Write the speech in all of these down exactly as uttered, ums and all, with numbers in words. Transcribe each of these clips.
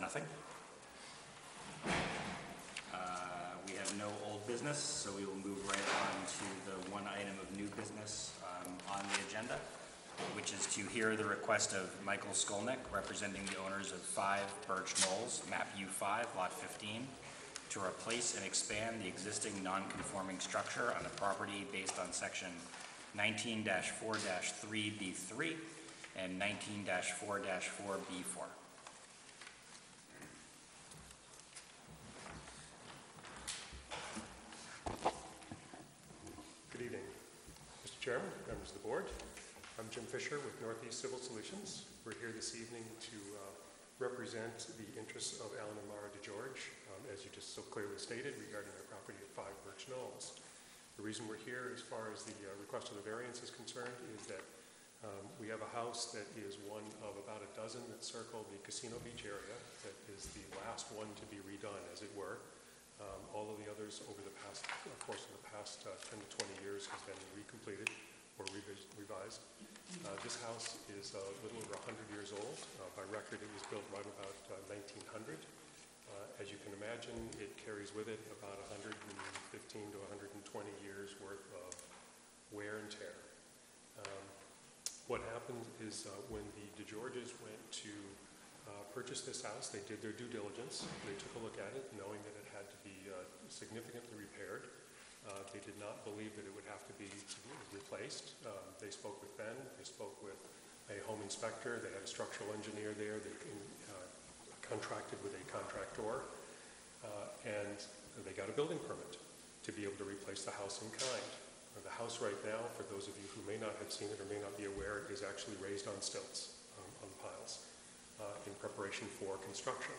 nothing. Uh, we have no old business, so we will move right on to the one item of new business um, on the agenda, which is to hear the request of Michael Skolnick, representing the owners of five Birch Knolls, map U five, lot fifteen, to replace and expand the existing non-conforming structure on the property based on section nineteen dash four dash three B three and nineteen dash four dash four B four. Good evening, Mister Chairman, members of the board. I'm Jim Fisher with Northeast Civil Solutions. We're here this evening to uh, represent the interests of Alan and Mara DeGeorge, um, as you just so clearly stated, regarding their property at five Birch Knolls. The reason we're here as far as the uh, request of the variance is concerned is that um, we have a house that is one of about a dozen that circle the Casino Beach area that is the last one to be redone, as it were. Um, all of the others over the past, of course, in the past uh, ten to twenty years has been recompleted or revis revised. Uh, this house is a little over one hundred years old. Uh, by record, it was built right about uh, nineteen hundred. Uh, as you can imagine, it carries with it about one hundred fifteen to one hundred twenty years worth of wear and tear. Um, what happened is uh, when the DeGeorges went to uh, purchase this house, they did their due diligence. They took a look at it, knowing that it had to be uh, significantly repaired. Uh, they did not believe that it would have to be replaced. Uh, they spoke with Ben, they spoke with a home inspector, they had a structural engineer there, they uh, contracted with a contractor, uh, and they got a building permit to be able to replace the house in kind. Uh, the house right now, for those of you who may not have seen it or may not be aware, is actually raised on stilts, um, on piles, uh, in preparation for construction.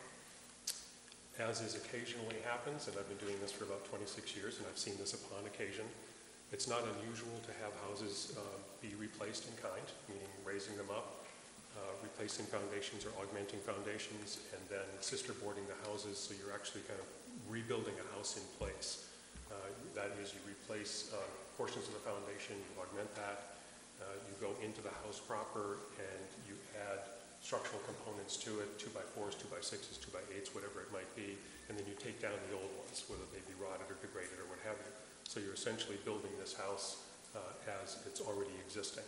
As is occasionally happens, and I've been doing this for about twenty-six years, and I've seen this upon occasion, it's not unusual to have houses uh, be replaced in kind, meaning raising them up, uh, replacing foundations or augmenting foundations, and then sister boarding the houses, so you're actually kind of rebuilding a house in place. Uh, that is, you replace uh, portions of the foundation, you augment that, uh, you go into the house proper, and you add structural components to it, two by fours, two by sixes, two by eights, whatever it might be, and then you take down the old ones, whether they be rotted or degraded or what have you. So you're essentially building this house uh, as it's already existing.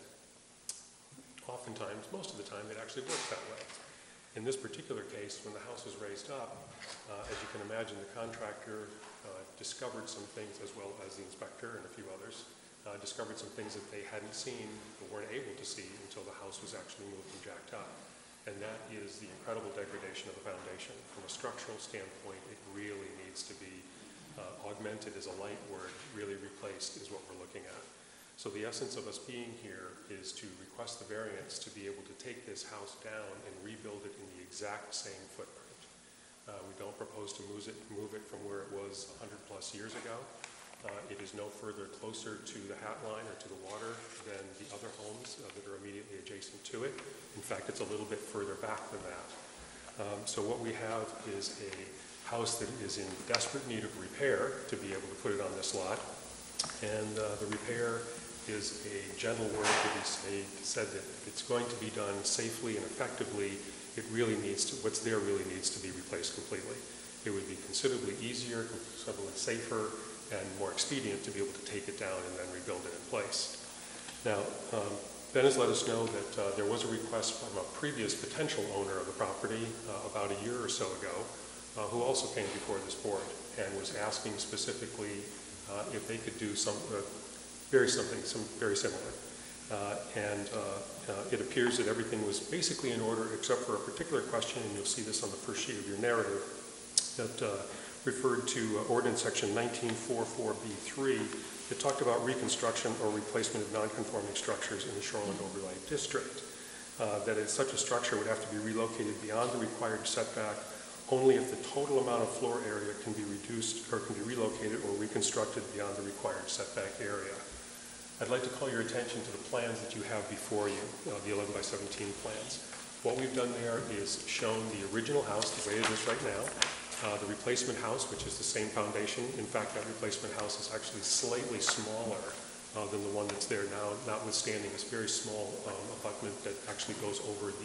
Oftentimes, most of the time, it actually works that way. In this particular case, when the house was raised up, uh, as you can imagine, the contractor uh, discovered some things, as well as the inspector and a few others, uh, discovered some things that they hadn't seen or weren't able to see until the house was actually moved and jacked up. And that is the incredible degradation of the foundation. From a structural standpoint, it really needs to be uh, augmented is a light word, really replaced is what we're looking at. So the essence of us being here is to request the variance to be able to take this house down and rebuild it in the exact same footprint. Uh, we don't propose to move it, move it from where it was one hundred plus years ago. Uh, it is no further closer to the hat line or to the water than the other homes uh, that are immediately adjacent to it. In fact, it's a little bit further back than that. Um, so what we have is a house that is in desperate need of repair to be able to put it on this lot. And uh, the repair is a gentle word that is a, said that if it's going to be done safely and effectively, it really needs to, what's there really needs to be replaced completely. It would be considerably easier, considerably safer, and more expedient to be able to take it down and then rebuild it in place. Now, um, Ben has let us know that uh, there was a request from a previous potential owner of the property uh, about a year or so ago, uh, who also came before this board and was asking specifically uh, if they could do some uh, very something some very similar. Uh, and uh, uh, it appears that everything was basically in order except for a particular question, and you'll see this on the first sheet of your narrative, that uh, referred to uh, ordinance section nineteen forty-four B three that talked about reconstruction or replacement of non-conforming structures in the shoreline overlay district. Uh, that is, such a structure would have to be relocated beyond the required setback only if the total amount of floor area can be reduced or can be relocated or reconstructed beyond the required setback area. I'd like to call your attention to the plans that you have before you, uh, the eleven by seventeen plans. What we've done there is shown the original house the way it is right now, uh, the replacement house, which is the same foundation. In fact, that replacement house is actually slightly smaller uh, than the one that's there now, notwithstanding this very small um, abutment that actually goes over the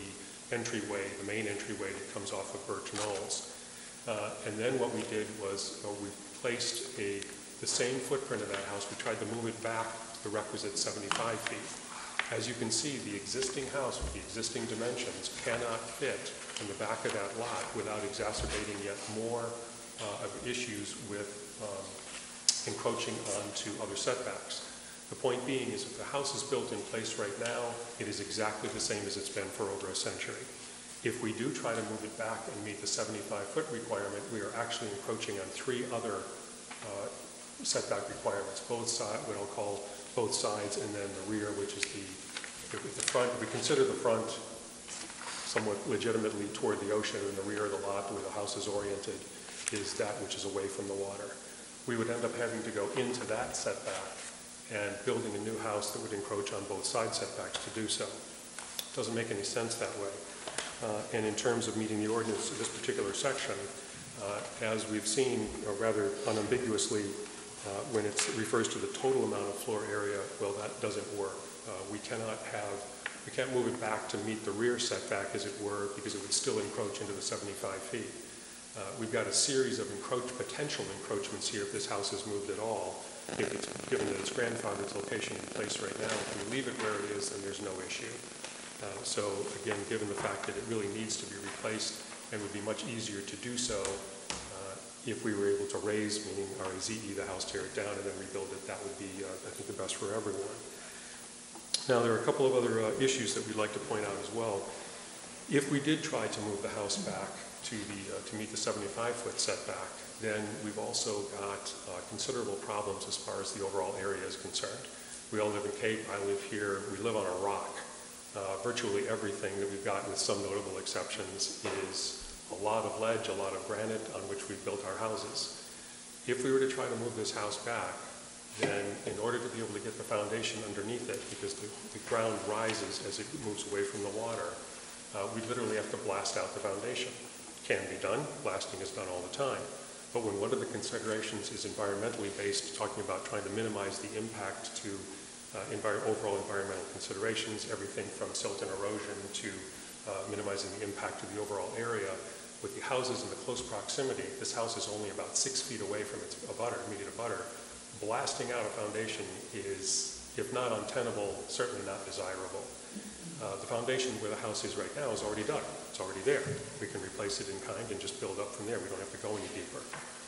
entryway, the main entryway that comes off of Birch Knolls. Uh, and then what we did was uh, we placed a, the same footprint of that house. We tried to move it back the requisite seventy-five feet. As you can see, the existing house with the existing dimensions cannot fit in the back of that lot without exacerbating yet more uh, of issues with um, encroaching onto other setbacks. The point being is if the house is built in place right now, it is exactly the same as it's been for over a century. If we do try to move it back and meet the seventy-five foot requirement, we are actually encroaching on three other uh, setback requirements, both sides, what I'll call both sides, and then the rear, which is the, if the front, if we consider the front somewhat legitimately toward the ocean, and the rear of the lot where the house is oriented is that which is away from the water. We would end up having to go into that setback and building a new house that would encroach on both side setbacks to do so. Doesn't make any sense that way. Uh, and in terms of meeting the ordinance of this particular section, uh, as we've seen, or rather unambiguously, uh, when it refers to the total amount of floor area, well, that doesn't work. Uh, we cannot have, we can't move it back to meet the rear setback, as it were, because it would still encroach into the seventy-five feet. Uh, we've got a series of encroach, potential encroachments here if this house is moved at all. If it's given that its grandfather's location in place right now, if we leave it where it is, then there's no issue. Uh, so again, given the fact that it really needs to be replaced and would be much easier to do so uh, if we were able to raise, meaning R A Z E, the house, tear it down, and then rebuild it, that would be, uh, I think, the best for everyone. Now, there are a couple of other uh, issues that we'd like to point out as well. If we did try to move the house back to, the, uh, to meet the seventy-five foot setback, then we've also got uh, considerable problems as far as the overall area is concerned. We all live in Cape, I live here, we live on a rock. Uh, virtually everything that we've got, with some notable exceptions, is a lot of ledge, a lot of granite on which we've built our houses. If we were to try to move this house back, then in order to be able to get the foundation underneath it, because the, the ground rises as it moves away from the water, uh, we literally have to blast out the foundation. Can be done, blasting is done all the time. But when one of the considerations is environmentally based, talking about trying to minimize the impact to uh, envir overall environmental considerations, everything from silt and erosion to uh, minimizing the impact to the overall area, with the houses in the close proximity, this house is only about six feet away from its abutter, immediate abutter. Blasting out a foundation is, if not untenable, certainly not desirable. Uh, the foundation where the house is right now is already done. It's already there. We can replace it in kind and just build up from there. We don't have to go any deeper.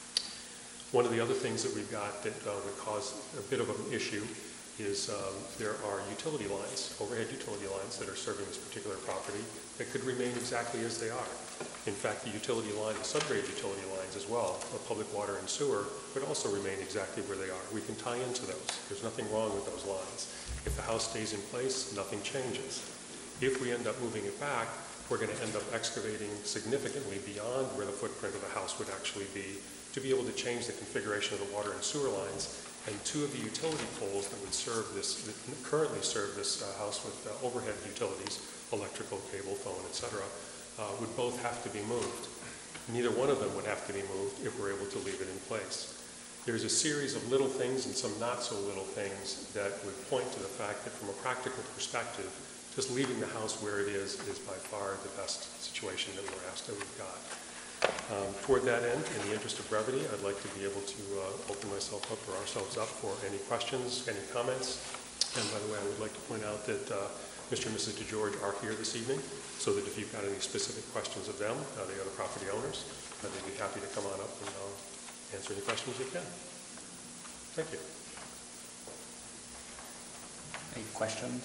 One of the other things that we've got that uh, would cause a bit of an issue is um, there are utility lines, overhead utility lines that are serving this particular property that could remain exactly as they are. In fact, the utility line, the subgrade utility lines as well, of public water and sewer, could also remain exactly where they are. We can tie into those. There's nothing wrong with those lines. If the house stays in place, nothing changes. If we end up moving it back, we're going to end up excavating significantly beyond where the footprint of the house would actually be to be able to change the configuration of the water and sewer lines. And two of the utility poles that would serve this, that currently serve this uh, house with uh, overhead utilities, electrical, cable, phone, et cetera, uh, would both have to be moved. Neither one of them would have to be moved if we're able to leave it in place. There's a series of little things and some not so little things that would point to the fact that from a practical perspective, just leaving the house where it is is by far the best situation that we're asked that we've got. Um, toward that end, in the interest of brevity, I'd like to be able to uh, open myself up or ourselves up for any questions, any comments. And by the way, I would like to point out that uh, Mister and Missus DeGeorge are here this evening, so that if you've got any specific questions of them, uh, they are the property owners, uh, they'd be happy to come on up and uh, answer any questions you can. Thank you. Any questions?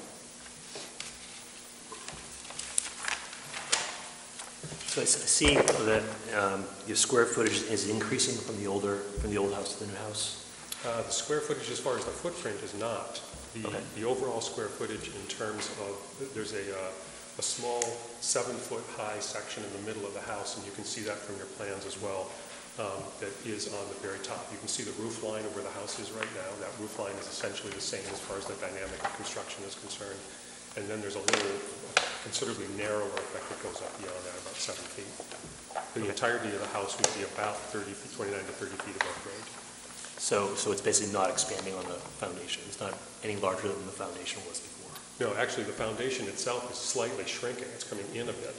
So I see that um, your square footage is increasing from the older, from the old house to the new house? Uh, the square footage as far as the footprint is not. The, Okay. the overall square footage in terms of, there's a, uh, a small seven foot high section in the middle of the house, and you can see that from your plans as well, um, that is on the very top. You can see the roof line of where the house is right now. That roof line is essentially the same as far as the dynamic of construction is concerned. And then there's a little considerably narrower effect that goes up beyond that, about seven feet. And the entirety of the house would be about thirty feet, twenty-nine to thirty feet above grade. So, so it's basically not expanding on the foundation. It's not any larger than the foundation was before. No, actually, the foundation itself is slightly shrinking. It's coming in a bit.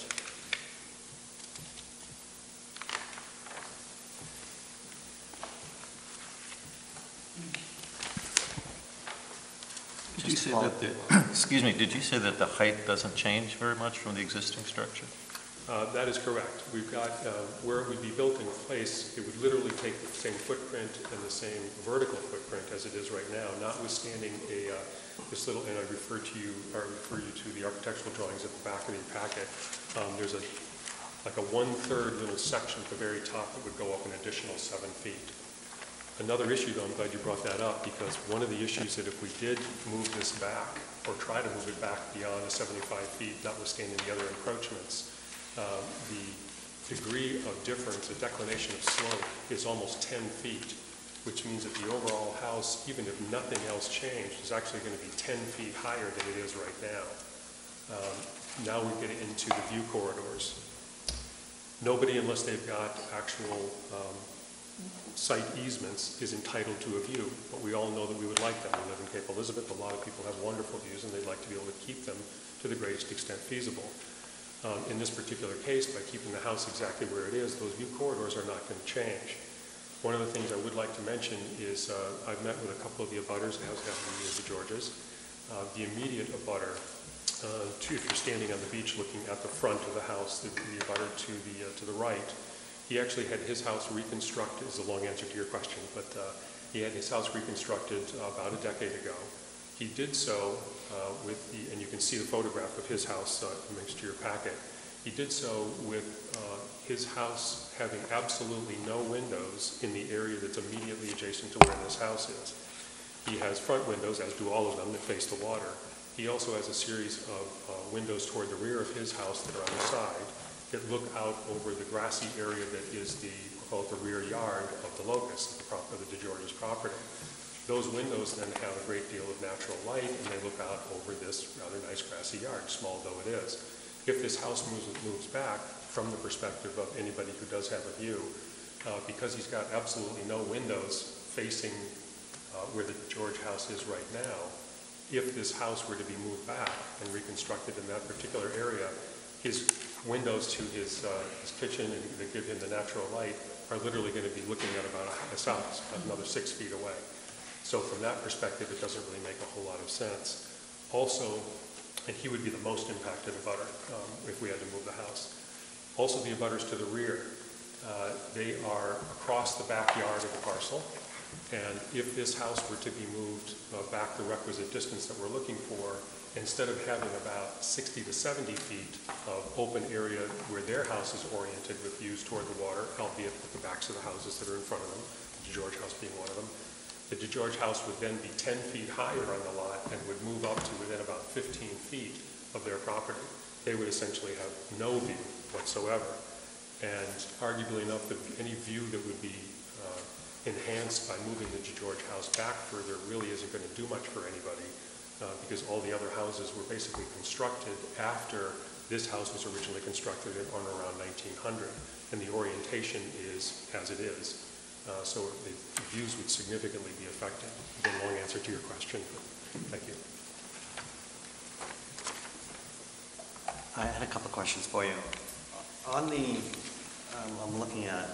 Did you say that the, excuse me, did you say that the height doesn't change very much from the existing structure? Uh, that is correct. We've got, uh, where it would be built in place, it would literally take the same footprint and the same vertical footprint as it is right now, notwithstanding a, uh, this little, and I refer to you, or refer you to the architectural drawings at the back of your packet. Um, there's a, like a one-third little section at the very top that would go up an additional seven feet. Another issue, though, I'm glad you brought that up, because one of the issues that if we did move this back, or try to move it back beyond the seventy-five feet, notwithstanding the other encroachments, um, the degree of difference, the declination of slope, is almost ten feet, which means that the overall house, even if nothing else changed, is actually going to be ten feet higher than it is right now. Um, now we get into the view corridors. Nobody, unless they've got actual um, site easements, is entitled to a view, but we all know that we would like them. We live in Cape Elizabeth. A lot of people have wonderful views, and they'd like to be able to keep them to the greatest extent feasible. Um, in this particular case, by keeping the house exactly where it is, those view corridors are not going to change. One of the things I would like to mention is uh, I've met with a couple of the abutters, as have the, the Georges. Uh, the immediate abutter, uh, to, if you're standing on the beach looking at the front of the house, the, the abutter to the, uh, to the right, he actually had his house reconstructed, is a long answer to your question, but uh, he had his house reconstructed uh, about a decade ago. He did so uh, with the, and you can see the photograph of his house uh, next to your packet. He did so with uh, his house having absolutely no windows in the area that's immediately adjacent to where this house is. He has front windows, as do all of them, that face the water. He also has a series of uh, windows toward the rear of his house that are on the side that look out over the grassy area that is the, we'll call it the rear yard of the locus, of the, prop, of the DeGeorge's property. Those windows then have a great deal of natural light, and they look out over this rather nice grassy yard, small though it is. If this house moves, moves back, from the perspective of anybody who does have a view, uh, because he's got absolutely no windows facing uh, where the George house is right now, if this house were to be moved back and reconstructed in that particular area, his windows to his, uh, his kitchen and that give him the natural light are literally going to be looking at about a, a south, another six feet away. So from that perspective, it doesn't really make a whole lot of sense. Also, and he would be the most impacted abutter um, if we had to move the house. Also, the abutters to the rear, uh, they are across the backyard of the parcel. And if this house were to be moved uh, back the requisite distance that we're looking for, instead of having about sixty to seventy feet of open area where their house is oriented with views toward the water, albeit with the backs of the houses that are in front of them, the DeGeorge house being one of them, the DeGeorge house would then be ten feet higher on the lot and would move up to within about fifteen feet of their property. They would essentially have no view whatsoever. And arguably enough, that any view that would be uh, enhanced by moving the DeGeorge house back further really isn't going to do much for anybody uh, because all the other houses were basically constructed after this house was originally constructed in on around nineteen hundred. And the orientation is as it is. Uh, so the, the views would significantly be affected. Again, long answer to your question, but thank you. I had a couple of questions for you. On the, um, I'm looking at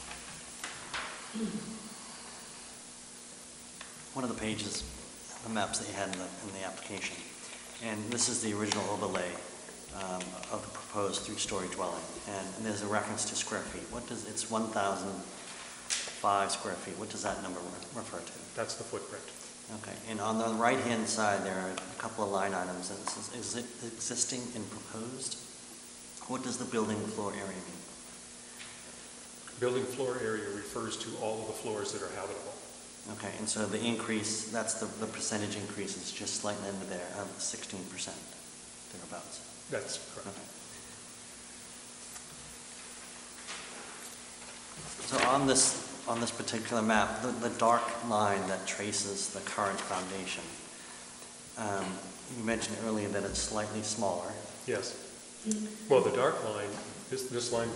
one of the pages, the maps that you had in the, in the application. And this is the original overlay um, of the proposed three-story dwelling. And, and there's a reference to square feet. What does, it's one thousand five square feet. What does that number re refer to? That's the footprint. Okay. And on the right-hand side, there are a couple of line items. It says, is it existing and proposed? What does the building floor area mean? Building floor area refers to all of the floors that are habitable. Okay, and so the increase, that's the, the percentage increase is just slightly under there of sixteen percent, thereabouts. That's correct. Okay. So on this, on this particular map, the, the dark line that traces the current foundation, um, you mentioned earlier that it's slightly smaller. Yes. Well, the dark line, this, this line,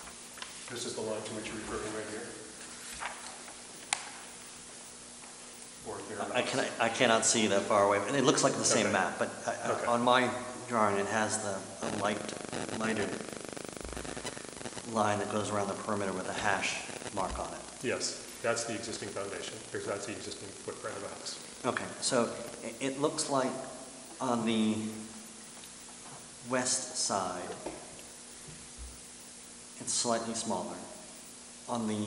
this is the line to which you're referring right here. or if they're I not. can, I cannot see that far away, and it looks like the same Okay. map, but I- I- Okay. on my drawing, it has the the light, lighter line that goes around the perimeter with a hash mark on it. Yes, that's the existing foundation, because that's the existing footprint of the house. Okay, so i- it looks like on the west side, it's slightly smaller. On the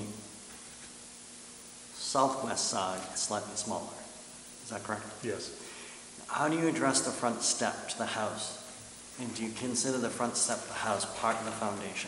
southwest side, it's slightly smaller. Is that correct? Yes. How do you address the front step to the house? And do you consider the front step of the house part of the foundation?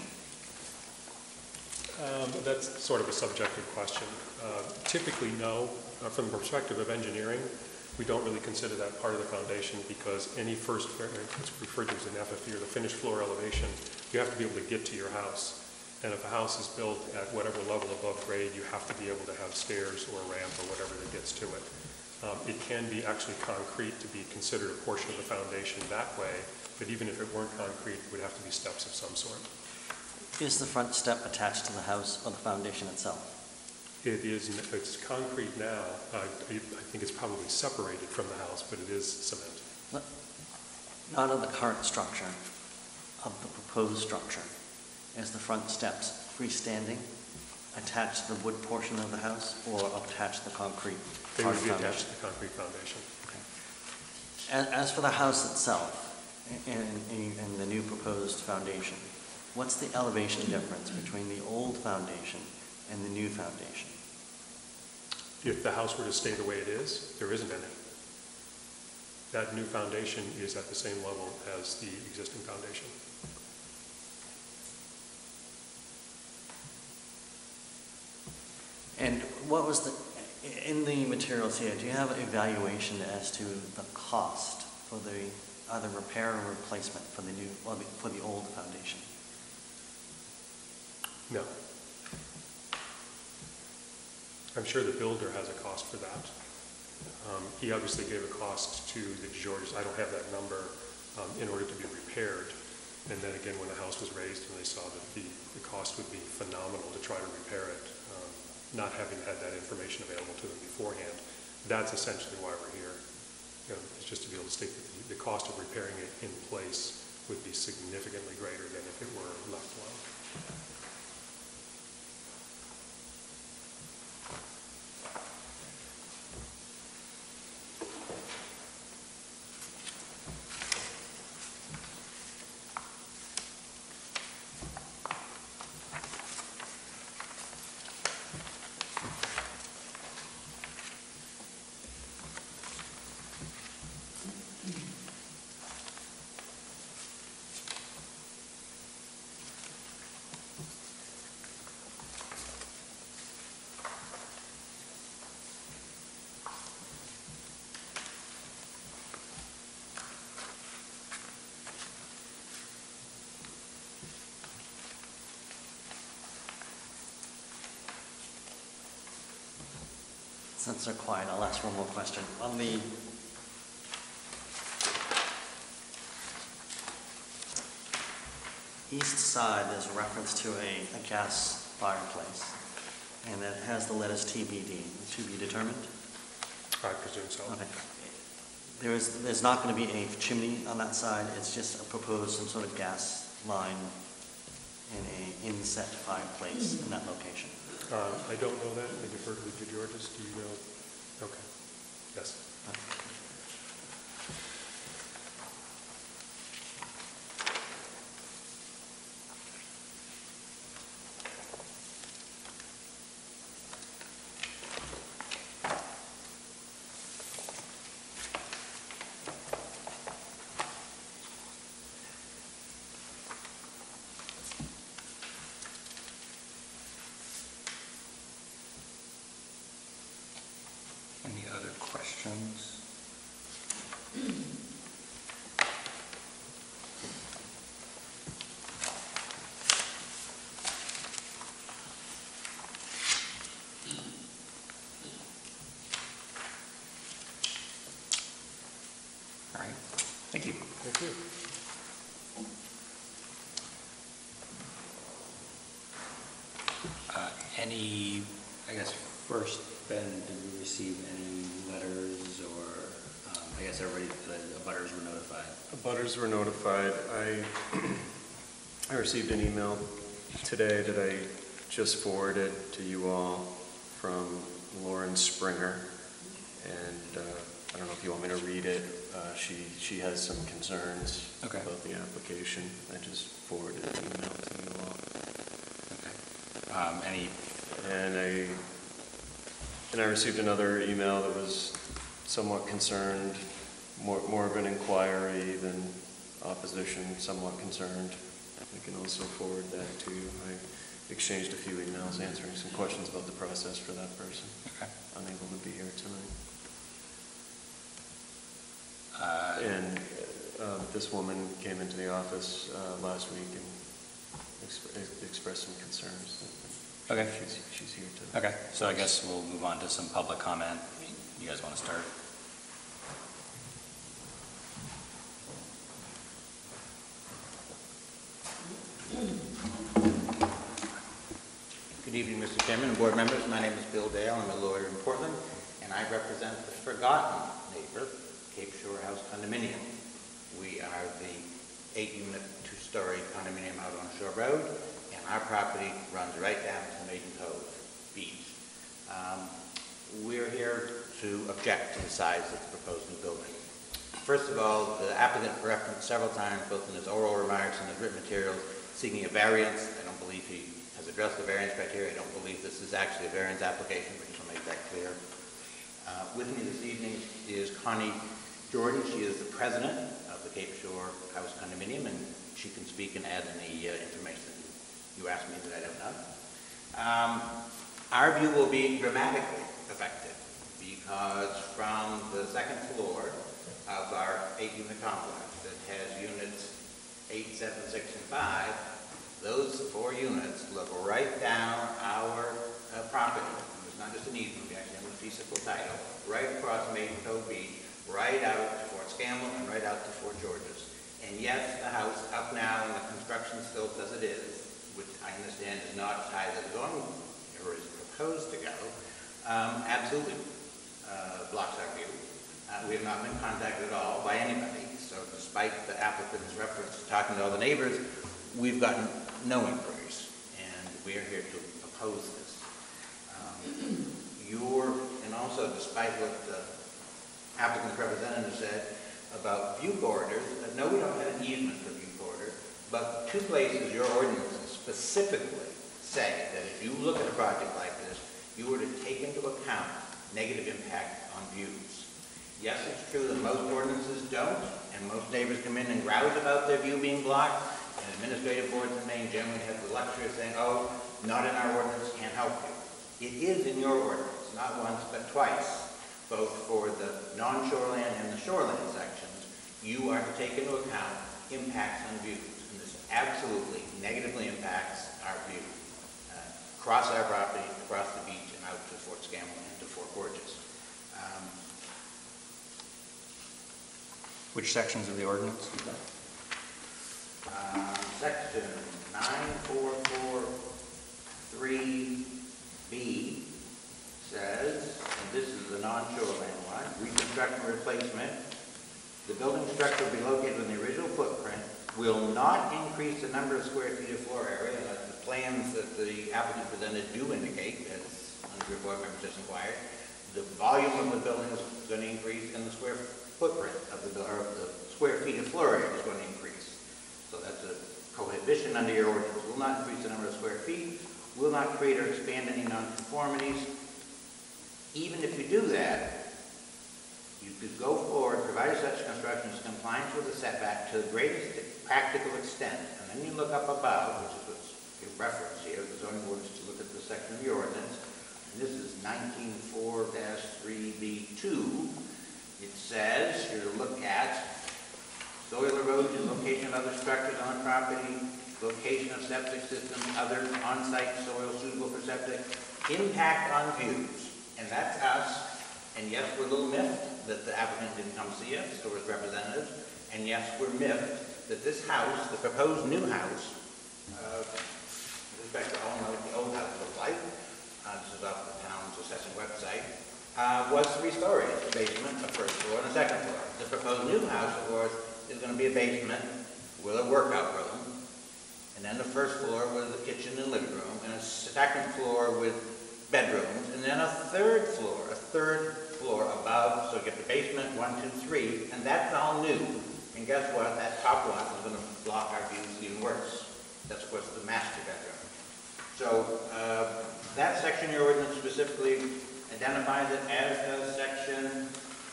Um, That's sort of a subjective question. Uh, Typically, no. Uh, From the perspective of engineering, we don't really consider that part of the foundation because any first, it's referred to as an F F E, or the finished floor elevation, you have to be able to get to your house. And if a house is built at whatever level above grade, you have to be able to have stairs or a ramp or whatever that gets to it. Um, It can be actually concrete to be considered a portion of the foundation that way, but even if it weren't concrete, it would have to be steps of some sort. Is the front step attached to the house or the foundation itself? It is, it's concrete now. I I think it's probably separated from the house, but it is cement. Not of the current structure, of the proposed structure. Is the front steps freestanding, attached to the wood portion of the house, or attached to the concrete They part would of be the attached foundation? to the concrete foundation. Okay. As, as for the house itself, and, and the new proposed foundation, what's the elevation difference between the old foundation and the new foundation? If the house were to stay the way it is, there isn't any. That new foundation is at the same level as the existing foundation. And what was the, in the materials here, do you have an evaluation as to the cost for the, either repair or replacement for the new, or the, for the old foundation? No. I'm sure the builder has a cost for that. Um, He obviously gave a cost to the Georges, I don't have that number, um, in order to be repaired. And then again, when the house was raised and they saw that the, the cost would be phenomenal to try to repair it, um, not having had that information available to them beforehand, that's essentially why we're here. You know, it's just to be able to state that the, the cost of repairing it in place would be significantly greater than if it were left alone. Since they're quiet, I'll ask one more question. On the east side, there's a reference to a, a gas fireplace, and it has the letters T B D, to be determined? I presume so. Okay. There is, there's not going to be a chimney on that side, it's just a proposed some sort of gas line in a inset fireplace in that location. Uh, I don't know that. I defer to the Georges. Do you know? Okay. Yes. Any other questions? All right, thank you. Thank you. Uh, Any, I guess, First, Ben, did we receive any letters or, um, I guess everybody, the abutters were notified? Butters were notified. I, I received an email today that I just forwarded to you all from Lauren Springer. And uh, I don't know if you want me to read it. Uh, she, she has some concerns Okay. about the application. I just forwarded an email to you all. Okay. Um, any, And I, and I received another email that was somewhat concerned, more, more of an inquiry than opposition, somewhat concerned. I can also forward that to you. I exchanged a few emails answering some questions about the process for that person. okay. Unable to be here tonight. Uh, And uh, this woman came into the office uh, last week and exp expressed some concerns. Okay. She's, she's here today. Okay, so I guess we'll move on to some public comment. You guys want to start? Good evening, Mister Chairman and board members. My name is Bill Dale. I'm a lawyer in Portland, and I represent the forgotten neighbor, Cape Shore House Condominium. We are the eight-unit, two-story condominium out on Shore Road, and our property runs right down to Maiden Cove Beach. Um, we're here to object to the size of the proposed new building. First of all, the applicant referenced several times, both in his oral remarks and his written materials, seeking a variance. I don't believe he has addressed the variance criteria. I don't believe this is actually a variance application, but just to make that clear. Uh, with me this evening is Connie Jordan. She is the president of the Cape Shore House Condominium, and she can speak and add any uh, information you asked me that I don't know. Um, our view will be dramatically affected because from the second floor of our eight-unit complex that has units eight, seven, six, and five, those four units look right down our uh, property. It's not just an easement, we actually have a piece of full title, right across Maiden Cove Beach, right out to Fort Scammell and right out to Fort Georges. And yes, the house up now and the construction still as it is, which I understand is not as high as it's going or is proposed to go, um, absolutely uh, blocks our view. Uh, we have not been contacted at all by anybody, so despite the applicant's reference to talking to all the neighbors, we've gotten no inquiries, and we are here to oppose this. Um, your, and also despite what the applicant's representative said about view corridors, uh, no, we don't have an easement for view corridor, but two places your ordinances specifically say that if you look at a project like this, you were to take into account negative impact on views. Yes, it's true that most ordinances don't, and most neighbors come in and grouse about their view being blocked, and administrative boards in Maine generally have the luxury of saying, oh, not in our ordinance, can't help you. It is in your ordinance, not once but twice, both for the non-shoreland and the shoreland sections. You are to take into account impacts on views, and this absolutely negatively impacts our view. Uh, across our property, across the beach, and out to Fort Scammell and to Fort Georges. Um, Which sections of the ordinance? Uh, section nine four four three B says, and this is the non-shoreland one, reconstruction or replacement, the building structure will be located in the original footprint, will not increase the number of square feet of floor area, as the plans that the applicant presented do indicate, as under your board members just inquired. The volume of the building is going to increase, and the square footprint of the, or the square feet of floor area is going to increase. So that's a prohibition under your ordinance. Will not increase the number of square feet, will not create or expand any nonconformities. Even if you do that, you could go forward, provided such construction is compliant with the setback to the greatest practical extent. And then you look up above, which is what's referenced here, the zoning ordinance, to look at the section of your ordinance. And this is nineteen four dash three B two. It says, you're to look at soil erosion, location of other structures on property, location of septic systems, other on-site soil suitable for septic, impact on views. And that's us. And yes, we're a little miffed that the applicant didn't come see us or his representatives. And yes, we're miffed that this house, the proposed new house, uh, with respect to all know what the old house looked like, uh, this is off the town's assessing website, uh, was three stories, a basement, a first floor, and a second floor. The proposed new house, of course, is going to be a basement with a workout room, and then the first floor with a kitchen and living room, and a second floor with bedrooms, and then a third floor, a third floor above, so you get the basement, one, two, three, and that's all new. And guess what? That top one is going to block our views even worse. That's, of course, the master bedroom. So uh, that section of your ordinance specifically identifies it as a section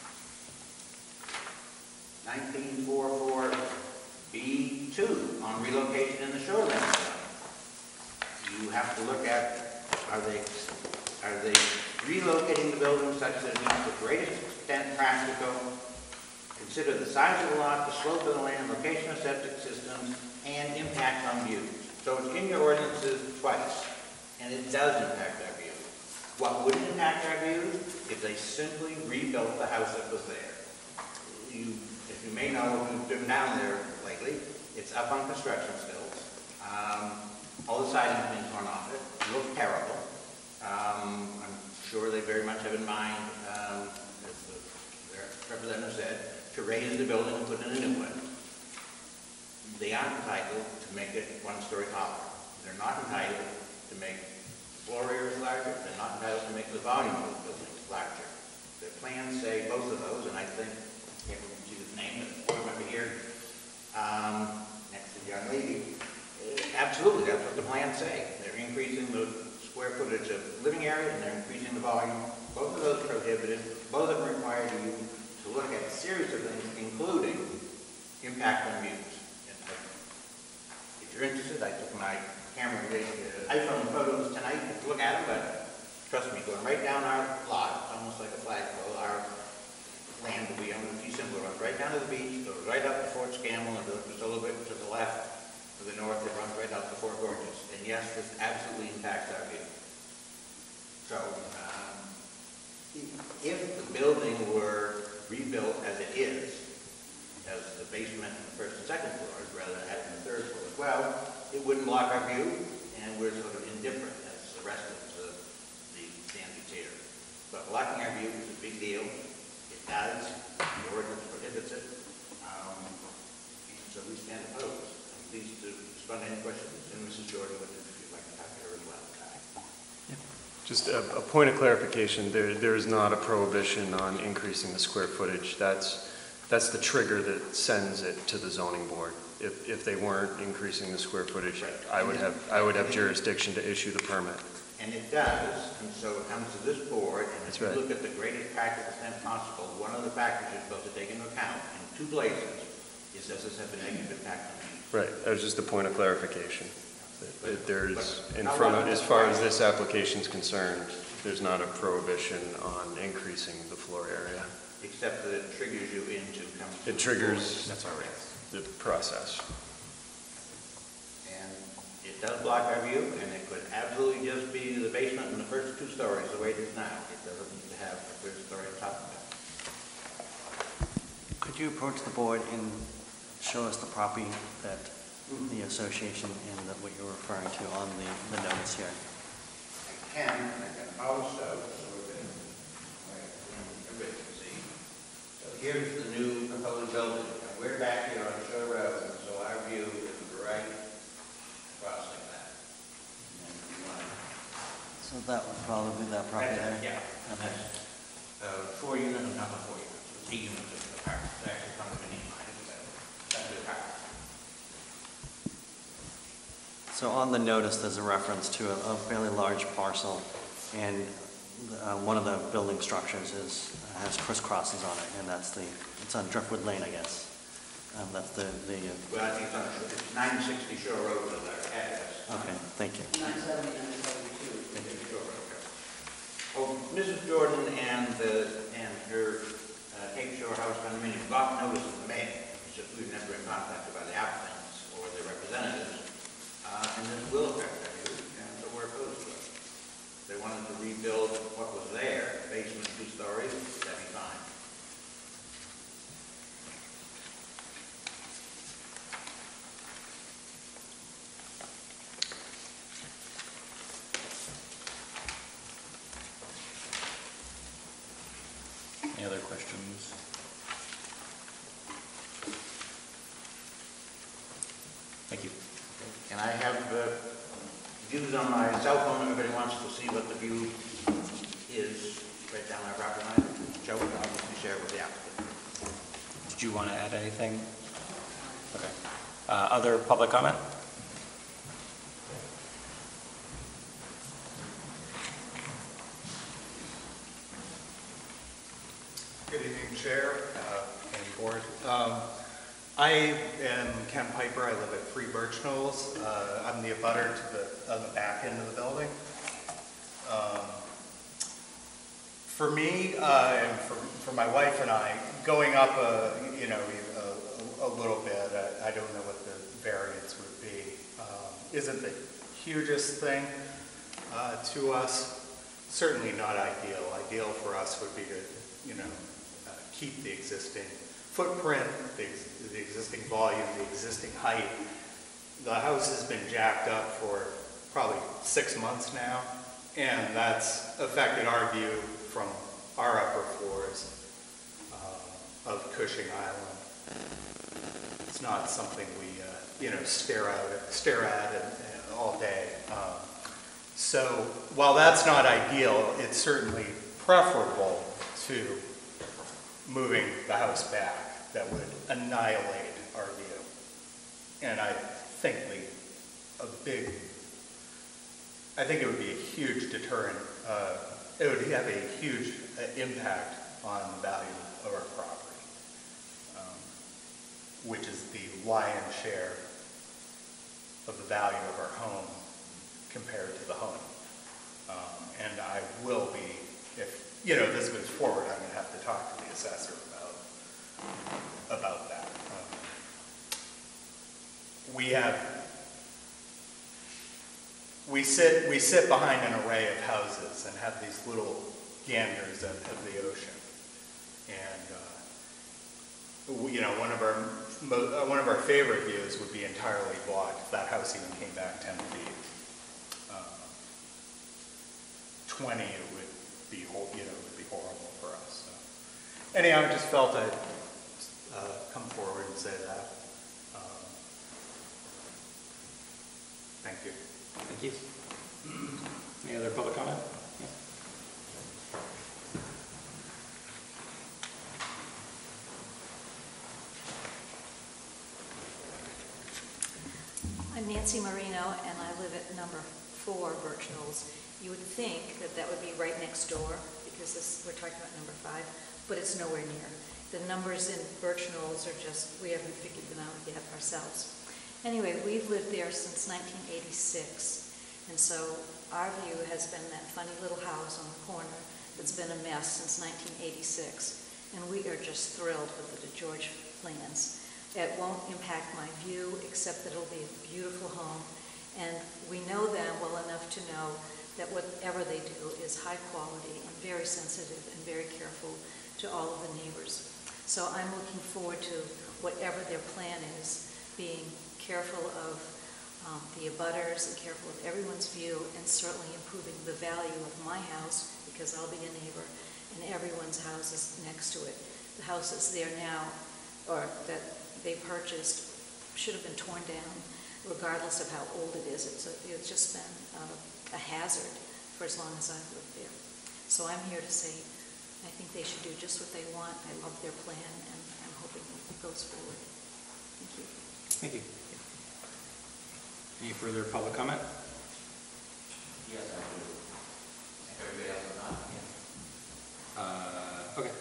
nineteen forty-four B two on relocation in the shoreline zone. You have to look at, are they, are they relocating the building such that it meets the greatest extent practical, consider the size of the lot, the slope of the land, location of septic systems, and impact on views. So it's in your ordinances twice, and it does impact our views. What wouldn't impact our views if they simply rebuilt the house that was there. You, if you may know, if you've been down there lately, it's up on construction stills. Um, all the siding's been torn off it. It looks terrible. Um, I'm sure they very much have in mind, um, as the, their representative said, to raise the building and put in a new one. They aren't entitled to make it one story taller. They're not entitled to make the floor areas larger. They're not entitled to make the volume of the building larger. Their plans say both of those, and I think, I can't remember his name, but the board member here, um, next to the young lady, absolutely, that's what the plans say. They're increasing the square footage of living area, and they're increasing the volume. Both of those prohibited. Both of them require you to look at a series of things, including impact on views. If you're interested, I took my camera uh, iPhone photos tonight to look at them, but trust me, going right down our lot, it's almost like a flagpole, our land that we own, a few simpler ones, right down to the beach, goes right up to Fort Scammell, and just a little bit to the left, to the north, it runs right out to Fort Gorges. And yes, this absolutely impacts our view. So, um, if the building were rebuilt as it is, as the basement and the first and second floors, rather than having the third floor as well, it wouldn't block our view, and we're sort of indifferent as the rest of the, the standards here. But blocking our view is a big deal. It does. The ordinance prohibits it. Um, and so we stand opposed. I'm pleased to respond to any questions. And Missus Jordan, if you'd like to talk to her as well. Just a, a point of clarification, there, there is not a prohibition on increasing the square footage. That's, that's the trigger that sends it to the zoning board. If, if they weren't increasing the square footage, I would have, I would have jurisdiction to issue the permit. And it does, and so it comes to this board, and if That's you right. look at the greatest practical extent possible, one of the factors you're supposed to take into account in two places is does this have a negative impact on you? Right, that was just a point of clarification. That- that There's, But- in but front how of, about- as far as this application is concerned, there's not a prohibition on increasing the floor area. Except that it triggers you into coming to It the triggers That's all right. the process. And it does block our view, and it could absolutely just be the basement and the first two stories the way it is now. It doesn't need to have a third story on top of it. Could you approach the board and show us the property that the association and that what you're referring to on the, the notice here? I can, and I can also, so we can, everybody can see. So here's the new proposed building. And we're back here on Shore Road, so our view is right across like that. And if you want to So that would probably be that property there? Yeah, and Okay. that's uh, four units, not the four units, it's eight units of apartment. It's actually condominium, I think, but that's the apartment. So on the notice, there's a reference to a, a fairly large parcel, and uh, one of the building structures is, has crisscrosses on it, and that's the, it's on Driftwood Lane, I guess. Um, that's the, the, uh, Well, I think it's on, it's nine sixty Shore Road is our address. okay, thank you. nine seventy, nine seventy-two. Shore Road, okay. Oh, Missus Jordan and the, and her uh, Cape Shore House condominium got notice in the mail. It's just we've never been contacted by the applicants or their representatives. Uh, and this will affect our view, and so we're opposed to it. If they wanted to rebuild what was there, basement, two stories, that'd be fine. Thank you. And I have uh, views on my cell phone, if anybody wants to see what the view is right down my property line. Joe would obviously share it with the applicant. Did you want to add anything? Okay. Uh, Other public comment? Good evening, Chair uh, and Board. Um, I am Ken Piper. I live at three Birch Knolls. Uh, I'm the abutter to the, on the back end of the building. Um, for me, uh, and for, for my wife and I, going up a, you know, a, a little bit, I, I don't know what the variance would be, um, isn't the hugest thing uh, to us. Certainly not ideal. Ideal for us would be to, you know, uh, keep the existing footprint, the, the existing volume, the existing height. The house has been jacked up for probably six months now, and that's affected our view from our upper floors uh, of Cushing Island. It's not something we, uh, you know, stare out, stare at and, and all day. Um, so while that's not ideal, it's certainly preferable to moving the house back. That would annihilate our view. And I think the, a big, I think it would be a huge deterrent. Uh, it would have a huge uh, impact on the value of our property, um, which is the lion's share of the value of our home compared to the home. Um, and I will be, if, you know, this moves forward, I'm going to have to talk to the assessor about, about that. Um, we have, we sit, we sit behind an array of houses and have these little ganders of, of the ocean. And, uh, we, you know, one of our, mo one of our favorite views would be entirely blocked if that house even came back ten feet. Uh, twenty, it would be, you know, it would be horrible for us. So. Anyhow, I just felt I'd uh, come forward and say that. Um, thank you. Thank you. Any other public comment? Yeah. I'm Nancy Marino, and I live at number four Birch Knolls. You would think that that would be right next door, because this, we're talking about number five, but it's nowhere near. The numbers in Birch Knolls are just, we haven't figured them out yet ourselves. Anyway, we've lived there since nineteen eighty-six, and so our view has been that funny little house on the corner that's been a mess since nineteen eighty-six, and we are just thrilled with the DeGeorge plans. It won't impact my view, except that it'll be a beautiful home, and we know them well enough to know that whatever they do is high quality and very sensitive and very careful to all of the neighbors. So I'm looking forward to whatever their plan is, being careful of um, the abutters and careful of everyone's view, and certainly improving the value of my house, because I'll be a neighbor, and everyone's houses next to it. The house that's there now, or that they purchased, should have been torn down, regardless of how old it is. It's, a, it's just been uh, a hazard for as long as I've lived there. So I'm here to say, I think they should do just what they want. I love their plan, and I'm hoping it goes forward. Thank you. Thank you. Any further public comment? Yes, I do. If everybody else is not, yeah. Uh, okay.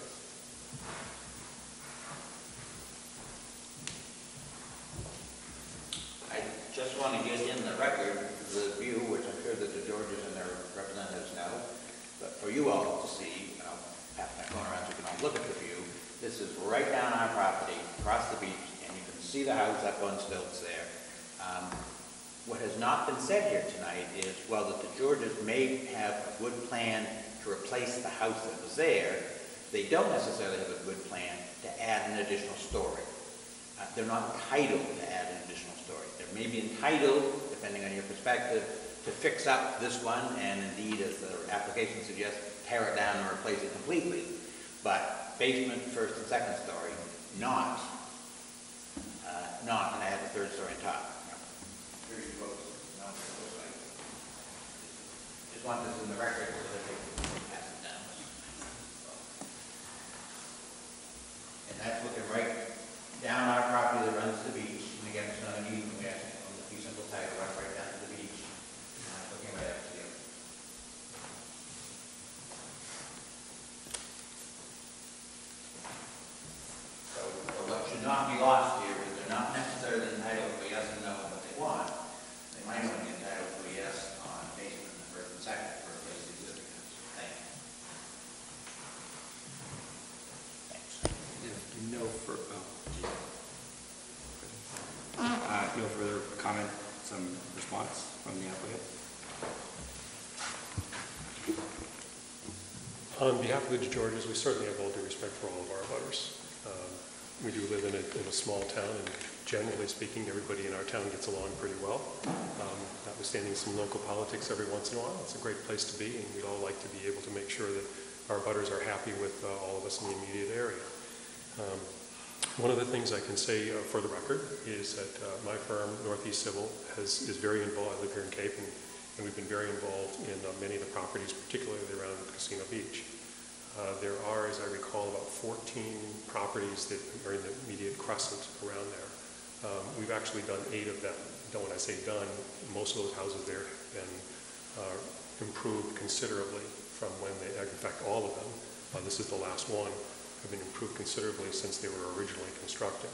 I just want to get in the record the view, which I'm sure that the Georges and their representatives know, but for you all to see, and I'll pass my phone around so you can all look at the view. This is right down our property, across the beach, and you can see the house up on stilts there. Um, what has not been said here tonight is, well, that the Georges may have a good plan to replace the house that was there. They don't necessarily have a good plan to add an additional story. Uh, they're not entitled to add an additional story. They may be entitled, depending on your perspective, to fix up this one, and indeed, as the application suggests, tear it down and replace it completely. But basement, first and second story, not, uh, not, and add a third story on top. looks like. Just want this in the record so that they can pass it down. And that's looking right down our property that runs to the beach. And again, it's not an even, we actually on the fee simple title, runs right down to the beach. And that's looking right up to you. So, but what should not be lost here is they're not necessarily entitled to a yes and no on what they want. They might only be entitled to a yes on basement, the first and second, for a place existing house. Thank you. Thanks. If no fur, oh, gee. Uh, no further comment, some response from the applicant? On behalf of the DeGeorges, we certainly have all due respect for all of our abutters. Um, we do live in a, in a small town, and generally speaking, everybody in our town gets along pretty well. Um, notwithstanding some local politics every once in a while, it's a great place to be, and we'd all like to be able to make sure that our abutters are happy with uh, all of us in the immediate area. Um, One of the things I can say uh, for the record is that uh, my firm, Northeast Civil, has, is very involved. I live here in Cape, and, and we've been very involved in uh, many of the properties, particularly around Casino Beach. Uh, there are, as I recall, about fourteen properties that are in the immediate crescent around there. Um, we've actually done eight of them. Don't when I say done, most of those houses there have been uh, improved considerably from when they, in fact, all of them. Uh, this is the last one. Have been improved considerably since they were originally constructed.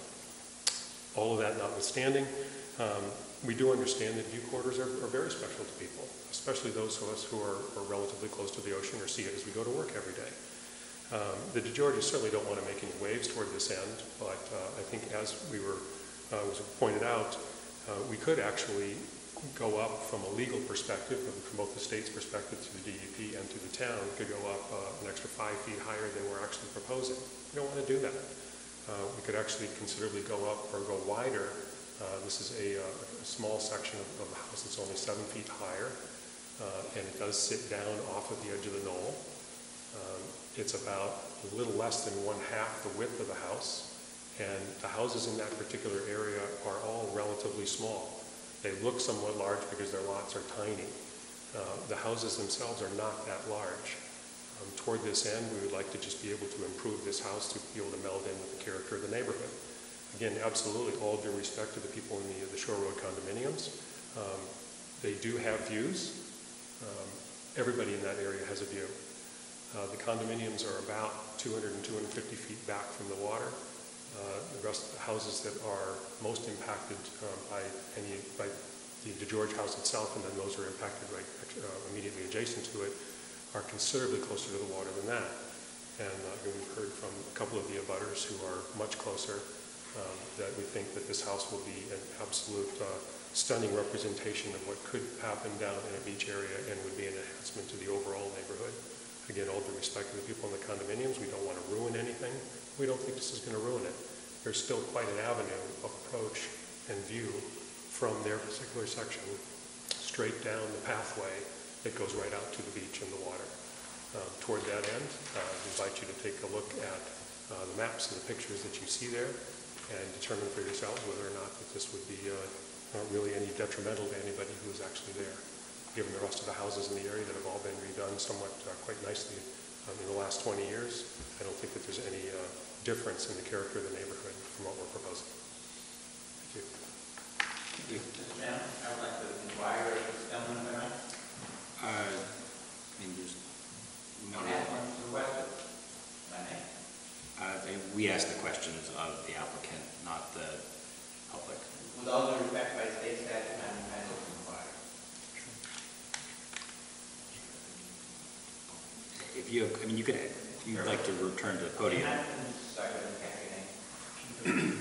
All of that notwithstanding, um, we do understand that view corridors are, are very special to people, especially those of us who are, are relatively close to the ocean or see it as we go to work every day. Um, the DeGeorges certainly don't want to make any waves toward this end, but uh, I think as we were, uh, was pointed out, uh, we could actually go up from a legal perspective, from both the state's perspective to the D E P and to the town, could go up uh, an extra five feet higher than we're actually proposing. We don't want to do that. Uh, we could actually considerably go up or go wider. Uh, this is a, uh, a small section of, of the house that's only seven feet higher, uh, and it does sit down off of the edge of the knoll. Um, it's about a little less than one half the width of the house, and the houses in that particular area are all relatively small. They look somewhat large because their lots are tiny. Uh, the houses themselves are not that large. Um, toward this end, we would like to just be able to improve this house to be able to meld in with the character of the neighborhood. Again, absolutely all due respect to the people in the, the Shore Road condominiums. Um, they do have views. Um, everybody in that area has a view. Uh, the condominiums are about two hundred and two hundred fifty feet back from the water. Uh, the rest of the houses that are most impacted um, by any by the DeGeorge house itself, and then those are impacted right uh, immediately adjacent to it, are considerably closer to the water than that. And uh, we've heard from a couple of the abutters who are much closer um, that we think that this house will be an absolute uh, stunning representation of what could happen down in a beach area and would be an enhancement to the overall neighborhood. Again, all due respect to the people in the condominiums, we don't want to ruin anything. We don't think this is going to ruin it. There's still quite an avenue of approach and view from their particular section straight down the pathway that goes right out to the beach and the water. Uh, toward that end, uh, I invite you to take a look at uh, the maps and the pictures that you see there and determine for yourselves whether or not that this would be uh, not really any detrimental to anybody who is actually there, given the rest of the houses in the area that have all been redone somewhat uh, quite nicely um, in the last twenty years. I don't think that there's any uh, difference in the character of the neighborhood from what we're proposing. Thank you. Thank you. Mister Chairman, I would like to inquire if it's gentleman, if I may. Uh, I mean, there's no... Can I ask one to the west of, if I may? Uh, they- we ask the questions of the applicant, not the public. With all due respect, by state statute, I'm entitled to inquire. If you, I mean, you could, you'd like to return to the podium. Sorry, I didn't catch your name.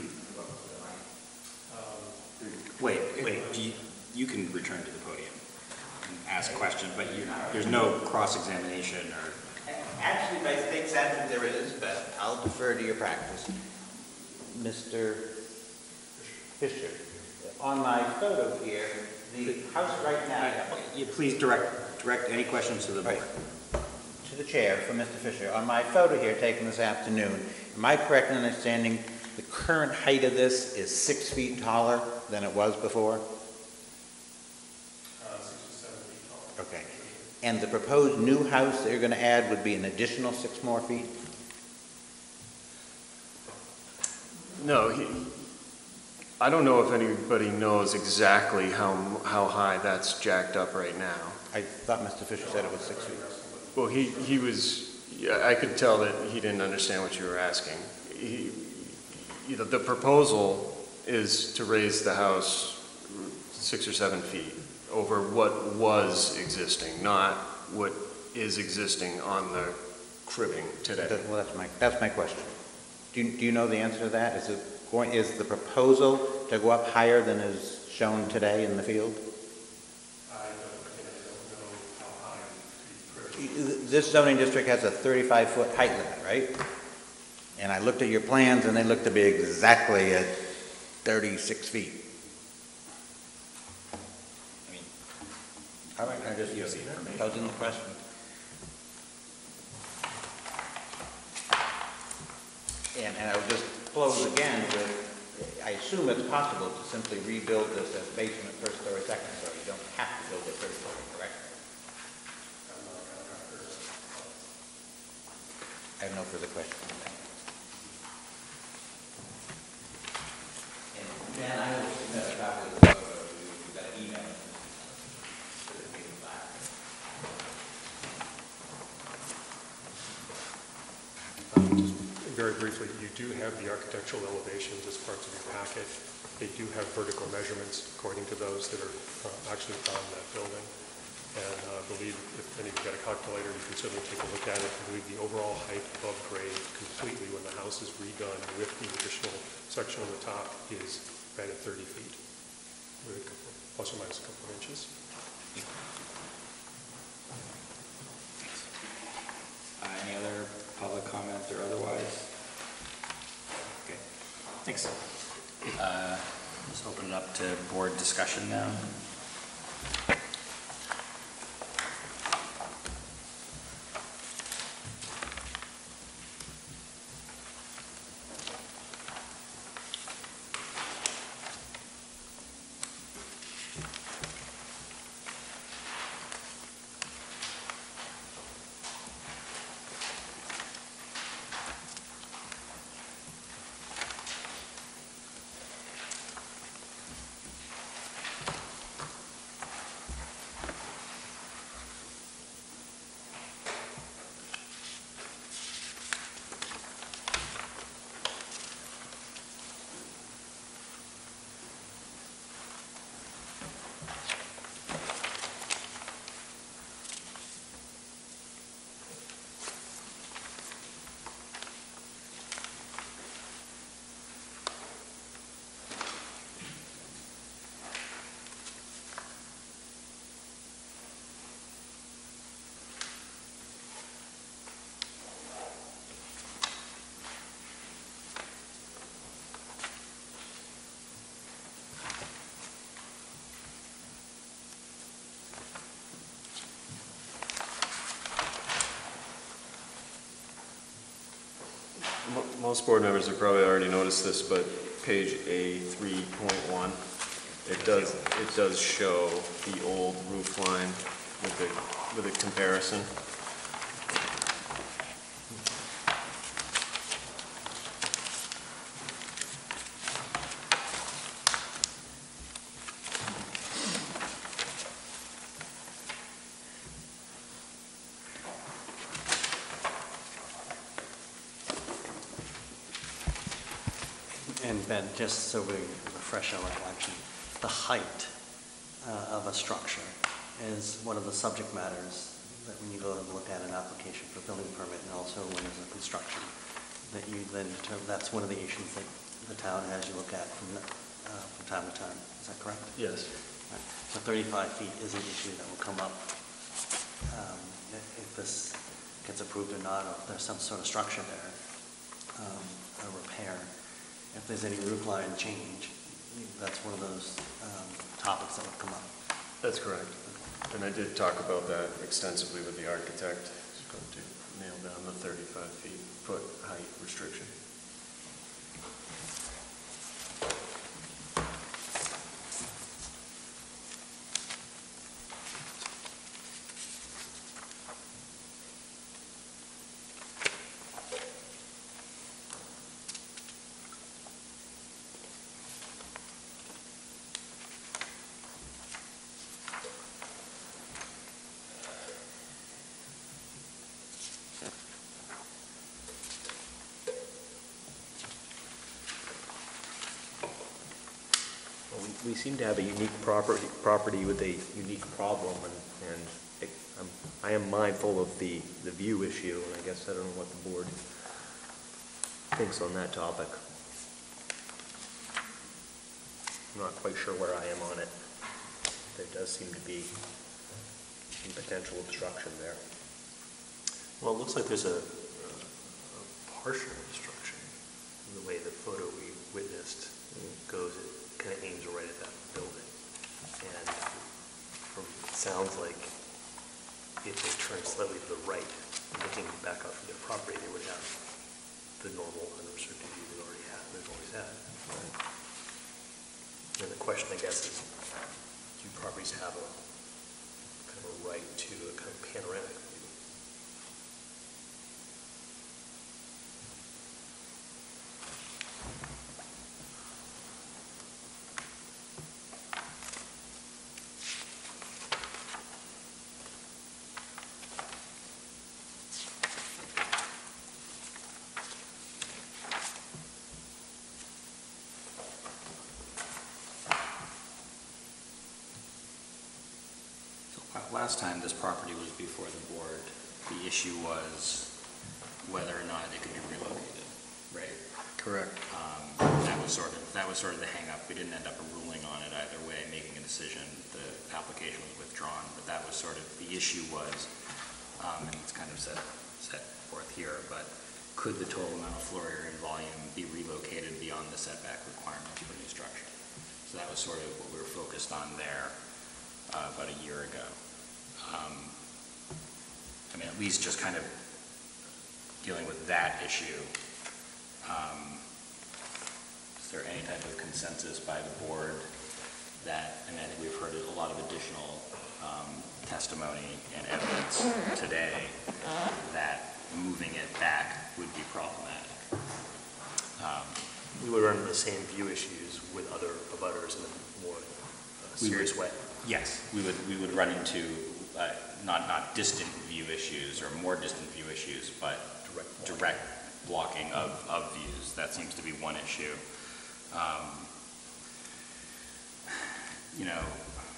Wait, wait, do you, you can return to the podium and ask questions, but you, there's no cross-examination or... Actually, by state statute, there is, but I'll defer to your practice. Mister Fisher, on my photo here, the house right now... You please direct, direct any questions to the board. Right. To the chair, for Mister Fisher. On my photo here taken this afternoon, am I correct in understanding the current height of this is six feet taller than it was before? And the proposed new house that you're going to add would be an additional six more feet? No, he, I don't know if anybody knows exactly how, how high that's jacked up right now. I thought Mister Fisher said it was six feet. Well, he, he was, yeah, I could tell that he didn't understand what you were asking. He, you know, the proposal is to raise the house six or seven feet over what was existing, not what is existing on the cribbing today. That- Well, that's my, that's my question. Do you, do you know the answer to that? Is it going, is the proposal to go up higher than is shown today in the field? I don't, again, I don't know how high the cribbing. This zoning district has a thirty-five foot height limit, right? And I looked at your plans and they look to be exactly at thirty-six feet. I mean, all right, I just, posing the question. And, and I would just close again with, I assume it's possible to simply rebuild this as basement, first story, second story. You don't have to build it third story, correct? I have no further questions. And Dan, I will submit a copy of the photo to you. You've got an email. To the meeting file. Um, just very briefly, you do have the architectural elevations as parts of your packet. They do have vertical measurements according to those that are uh, actually on that building. And I uh, believe if any of you got a calculator, you can certainly take a look at it. I believe the overall height above grade completely when the house is redone with the additional section on the top is right at thirty feet, with a couple, plus or minus a couple of inches. Uh, Any other public comments or otherwise? Okay, thanks. Uh, Let's open it up to board discussion now. Mo- Most board members have probably already noticed this, but page A three point one, it does, it does show the old roof line with the, with a comparison. And Ben, just so we refresh our recollection, the height uh, of a structure is one of the subject matters that when you go and look at an application for building permit and also when there's a construction, that you then determine, that's one of the issues that the town has you look at from, uh, from time to time. Is that correct? Yes. Right. So thirty-five feet is an issue that will come up um, if if this gets approved or not, or if there's some sort of structure there, um, a repair. If there's any roof line change, that's one of those um, topics that would come up. That's correct. And I did talk about that extensively with the architect. He's going to nail down the thirty-five feet foot height restriction. we seem to have a unique property, property with a unique problem, and, and it, I'm, I am mindful of the, the view issue, and I guess I don't know what the board thinks on that topic. I'm not quite sure where I am on it. There does seem to be some potential obstruction there. Well, it looks like there's a, a partial obstruction in the way the photo we witnessed goes. It kind of aims right at that building. And from, it sounds like if they turn slightly to the right, looking back up from their property, they would have the normal unobstructed view they already have, they've always had. Right. And the question, I guess, is do properties have a kind of a right to a kind of panoramic view? Last time this property was before the board, the issue was whether or not it could be relocated, right? Correct. Um, that was sort of, that was sort of the hang-up. We didn't end up ruling on it either way, making a decision. The application was withdrawn, but that was sort of, the issue was, um, and it's kind of set, set forth here, but could the total amount of floor area and volume be relocated beyond the setback requirements for new structure? So that was sort of what we were focused on there uh, about a year ago. Um, I mean, at least just kind of dealing with that issue. Um, is there any type of consensus by the board that, and I think we've heard a lot of additional um, testimony and evidence today that moving it back would be problematic? Um, We would run into the same view issues with other abutters in a more uh, serious way. Yes, we would, we would run into uh, not, not distant view issues or more distant view issues, but direct, direct blocking of, of views. That seems to be one issue. Um, you know,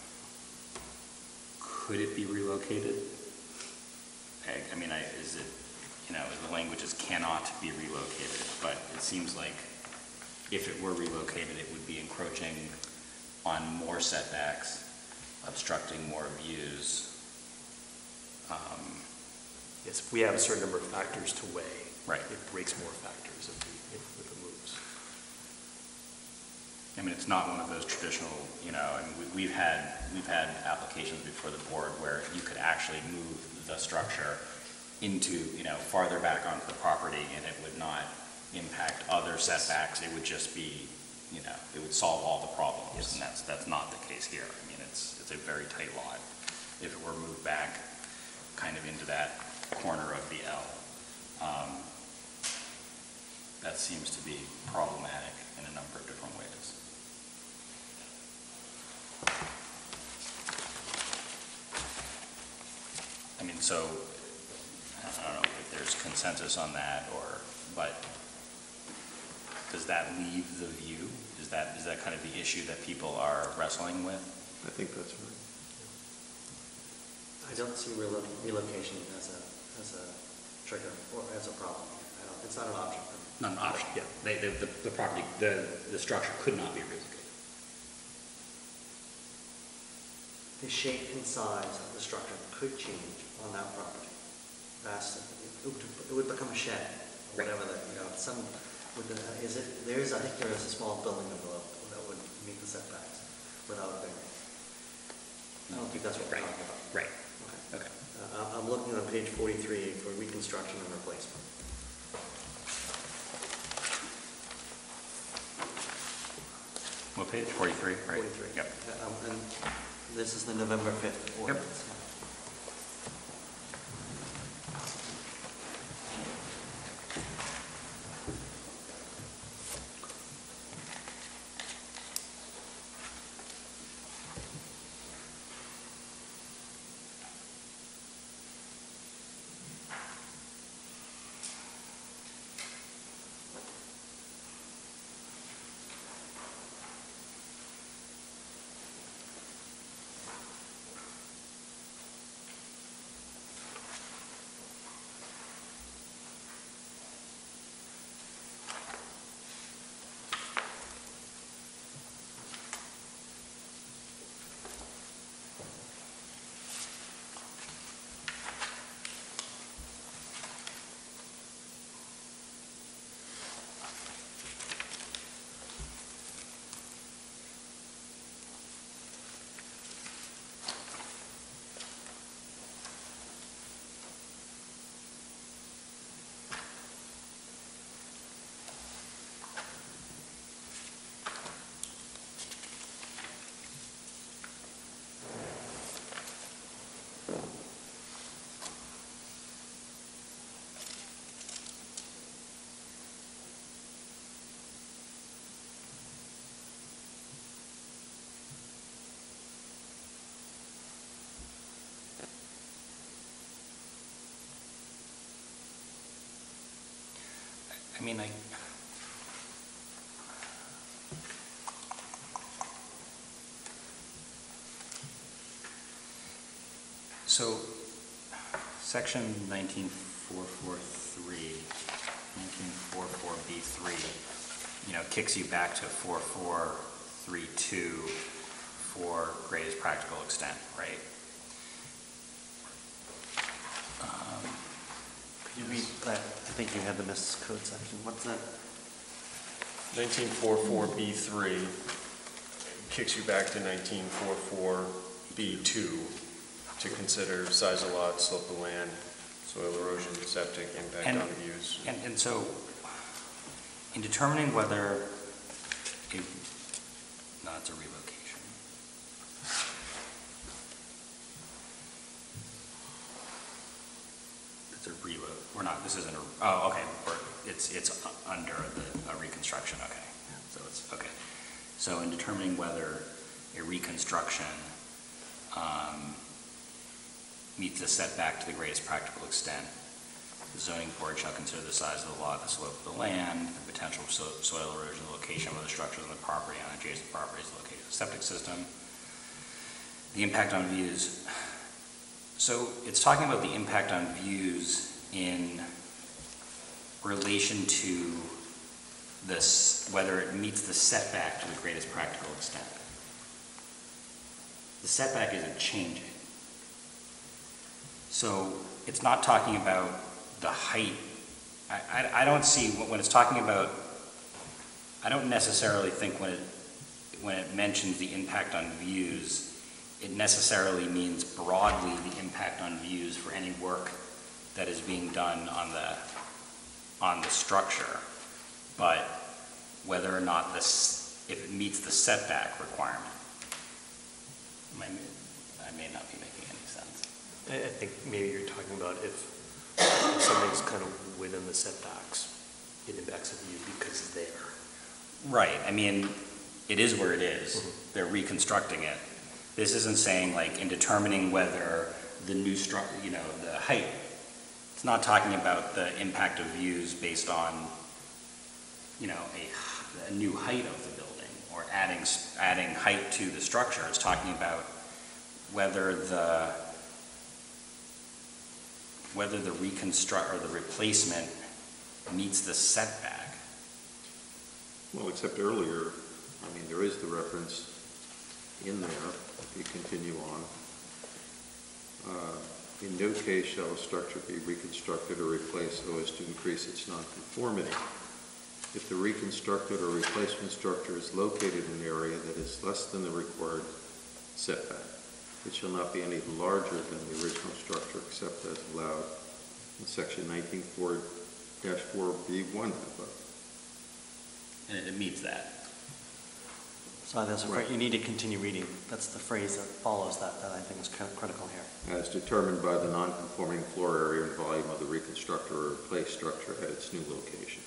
could it be relocated? I, I mean, I, is it, you know, the language is cannot be relocated, but it seems like if it were relocated, it would be encroaching on more setbacks, obstructing more views. Um, Yes, if we have a certain number of factors to weigh, right. It breaks more factors if, we, if, if it moves. I mean, it's not one of those traditional, you know, I mean, we, we've had we've had applications before the board where you could actually move the structure into, you know, farther back onto the property, and it would not impact other setbacks. It would just be, you know, it would solve all the problems, yes. And that's that's not the case here. I mean, it's it's a very tight lot. If it were moved back, kind of into that corner of the L, um, that seems to be problematic in a number of different ways. I mean, so I don't know if there's consensus on that, or but does that leave the view? Is that is that kind of the issue that people are wrestling with? I think that's right. I don't see relo relocation as a as a trigger or as a problem. I don't, it's not an option for me. Not an option. Yeah. They, the, the the property the the structure could not be relocated. The shape and size of the structure could change on that property. Vastly. It would, it would become a shed, or whatever that, you know, some, with the, is it, there is, I think there is a small building envelope that would meet the setbacks without a variance. I don't think that's what we're Right. talking about. Right. Okay. Okay. Uh, I'm looking on page forty-three for reconstruction and replacement. What page? forty-three, right? forty-three. Yep. Uh, um, and this is the November fifth ordinance. mean, I, so, section nineteen four forty-three, nineteen four forty-four B three, you know, kicks you back to four four three two for greatest practical extent, right? Um, Could you read that? I think you had the miscode section. What's that? nineteen forty-four B three kicks you back to nineteen forty-four B two to consider size of lot, slope of land, soil erosion, septic, impact And- on views. And, and so, in determining whether, a, no, it's a relocation. It's a reload, we're not, this isn't a, oh, okay, we're, it's, it's under the, a reconstruction, okay. So it's, okay. So in determining whether a reconstruction, um, meets the setback to the greatest practical extent, the zoning board shall consider the size of the lot, the slope of the land, the potential for so- soil erosion, the location of the structures on the property, on adjacent properties, the location of the septic system, the impact on views. So it's talking about the impact on views in relation to this, whether it meets the setback to the greatest practical extent. The setback isn't changing. So it's not talking about the height. I, I, I don't see, when it's talking about, I don't necessarily think when it, when it mentions the impact on views, it necessarily means broadly the impact on views for any work that is being done on the, on the structure, but whether or not this, if it meets the setback requirement. I may, I may not be making any sense. I, I think maybe you're talking about if, if something's kind of within the setbacks, it impacts the view because it's there. Right, I mean, it is where it is. Mm-hmm. They're reconstructing it. This isn't saying like in determining whether the new structure, you know, the height. It's not talking about the impact of views based on, you know, a, a new height of the building or adding, adding height to the structure. It's talking about whether the, whether the reconstruct or the replacement meets the setback. Well, except earlier, I mean, there is the reference in there, if you continue on. Uh, in no case shall a structure be reconstructed or replaced so as to increase its nonconformity. If the reconstructed or replacement structure is located in an area that is less than the required setback, it shall not be any larger than the original structure except as allowed in section nineteen four dash four B one above. And it meets that. So there's a, Right. you need to continue reading. That's the phrase that follows that, that I think is cri- critical here. As determined by the non-conforming floor area and volume of the reconstructed or replaced structure at its new location.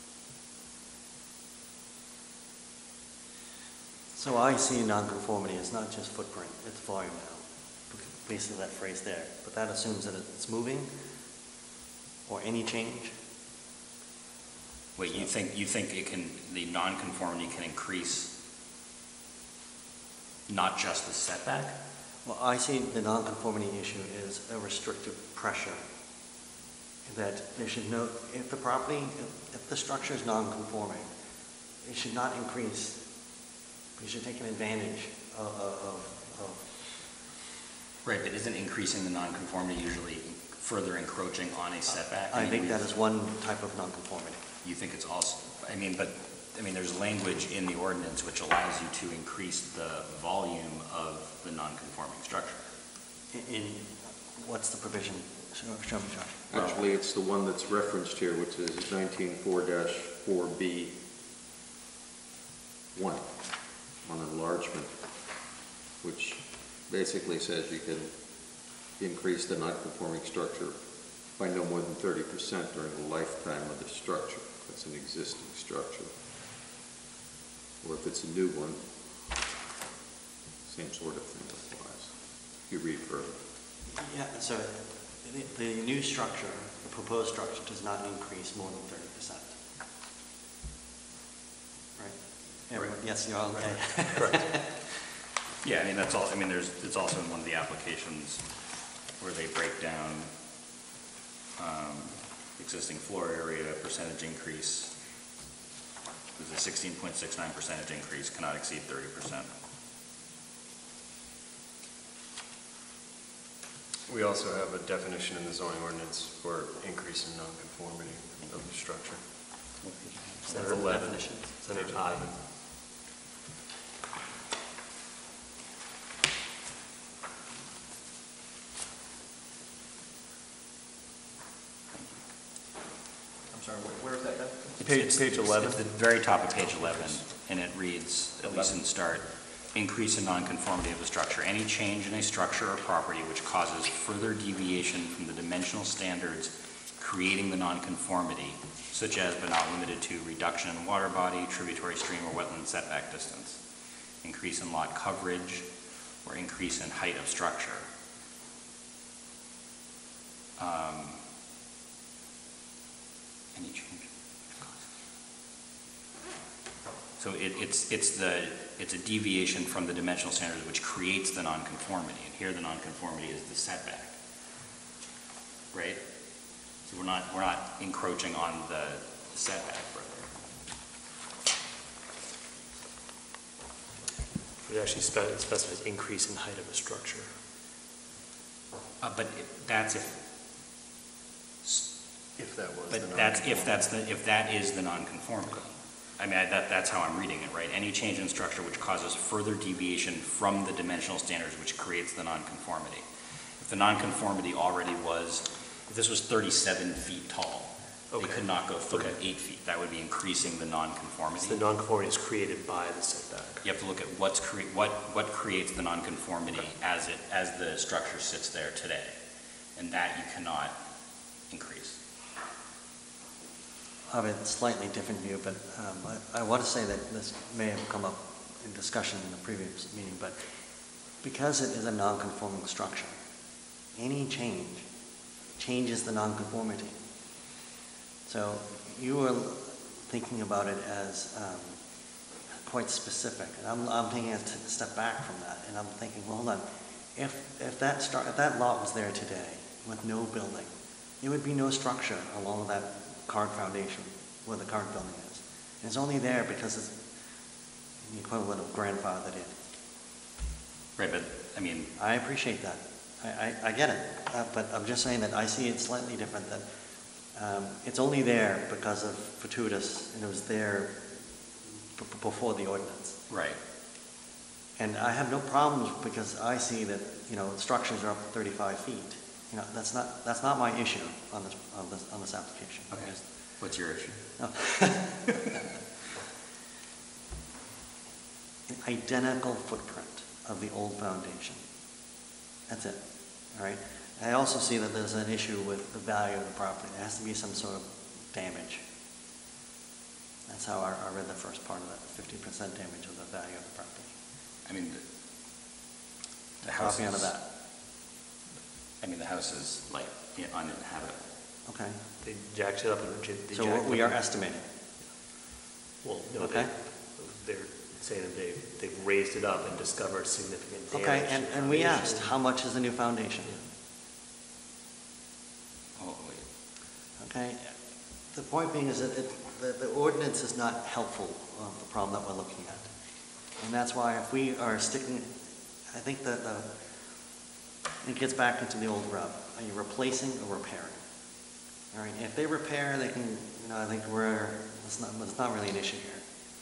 So I see nonconformity as not just footprint, it's volume now. Basically that phrase there. But that assumes that it's moving or any change. Wait, you think, you think it can, the nonconformity can increase not just the setback? Well, I see the nonconformity issue is a restrictive pressure. That there should no, if the property, if, if the structure is nonconforming, it should not increase. You should take an advantage of, of, of. Right, but isn't increasing the nonconformity usually further encroaching on a setback? I mean, think we- that is one type of nonconformity. You think it's also, I mean, but, I mean, there's language in the ordinance which allows you to increase the volume of the nonconforming structure. In, in what's the provision? Show, show me, Josh. Actually, it's the one that's referenced here, which is nineteen four dash four B one on enlargement, which basically says you can increase the non-conforming structure by no more than thirty percent during the lifetime of the structure. That's an existing structure. Or if it's a new one, same sort of thing applies. You read further. Yeah, so the, the new structure, the proposed structure does not increase more than thirty percent. Everyone- Yes, you're all okay. Yeah, I mean, that's all, I mean, there's, it's also in one of the applications where they break down um, existing floor area, percentage increase. There's a sixteen point six nine percentage increase, cannot exceed thirty percent. We also have a definition in the zoning ordinance for increase in nonconformity of the structure. Is that Number the eleven. definition? Page eleven. I'm sorry, where, where is that done? Page, page eleven. It's the very top of page eleven, and it reads, at least in start, increase in nonconformity of the structure. Any change in a structure or property which causes further deviation from the dimensional standards creating the nonconformity, such as but not limited to reduction in water body, tributary stream, or wetland setback distance, increase in lot coverage, or increase in height of structure. Um, Any change? So it, it's, it's the, it's a deviation from the dimensional standards which creates the nonconformity, and here the nonconformity is the setback, right? So we're not, we're not encroaching on the setback further. It actually spe- it specifies increase in height of a structure. Uh, but it- that's if, If that was the but that's, if nonconformity. that's the, if that is the nonconformity. I mean, I- that, that's how I'm reading it, right? Any change in structure which causes further deviation from the dimensional standards which creates the nonconformity. If the nonconformity already was, if this was thirty-seven feet tall, they Okay. could not go Okay. thirty-eight feet. That would be increasing the nonconformity. So the nonconformity is created by the setback. You have to look at what's cre- what, what creates the nonconformity as it, as the structure sits there today. And that you cannot increase. I have a slightly different view, but um, I, I want to say that this may have come up in discussion in the previous meeting, but because it is a non-conforming structure, any change changes the non-conformity. So you were thinking about it as um, quite specific, and I'm, I'm taking a t- step back from that, and I'm thinking, well, hold on, if, if, that stru- if that lot was there today with no building, there would be no structure along that current foundation where the current building is. And it's only there because it's the equivalent of grandfathered in. Right, but, I mean, I appreciate that. I, I, I get it. Uh, but I'm just saying that I see it slightly different, that um, it's only there because of fortuitous, and it was there b- b- before the ordinance. right. And I have no problems because I see that, you know, structures are up to thirty-five feet. You know, that's not, that's not my issue on this, on this, on this application. Okay. What's your issue? No. The identical footprint of the old foundation. That's it, all right? I also see that there's an issue with the value of the property. There has to be some sort of damage. That's how I, I read the first part of that, fifty percent damage of the value of the property. I mean, the, the house Copy out of is, that, I mean, the house is like yeah, uninhabitable. okay? They jacked it up and they So jacked what we up- are estimating, Well, no, Okay. they, they're saying that they, they've raised it up and discovered significant damage. okay? And, to the and we foundation. asked, how much is the new foundation? Oh, wait. Okay, the point being is that it, the, the ordinance is not helpful of the problem that we're looking at. And that's why if we are sticking, I think that the, it gets back into the old rub. Are you replacing or repairing? All right, if they repair, they can, you know, I think we're, it's not, it's not really an issue here.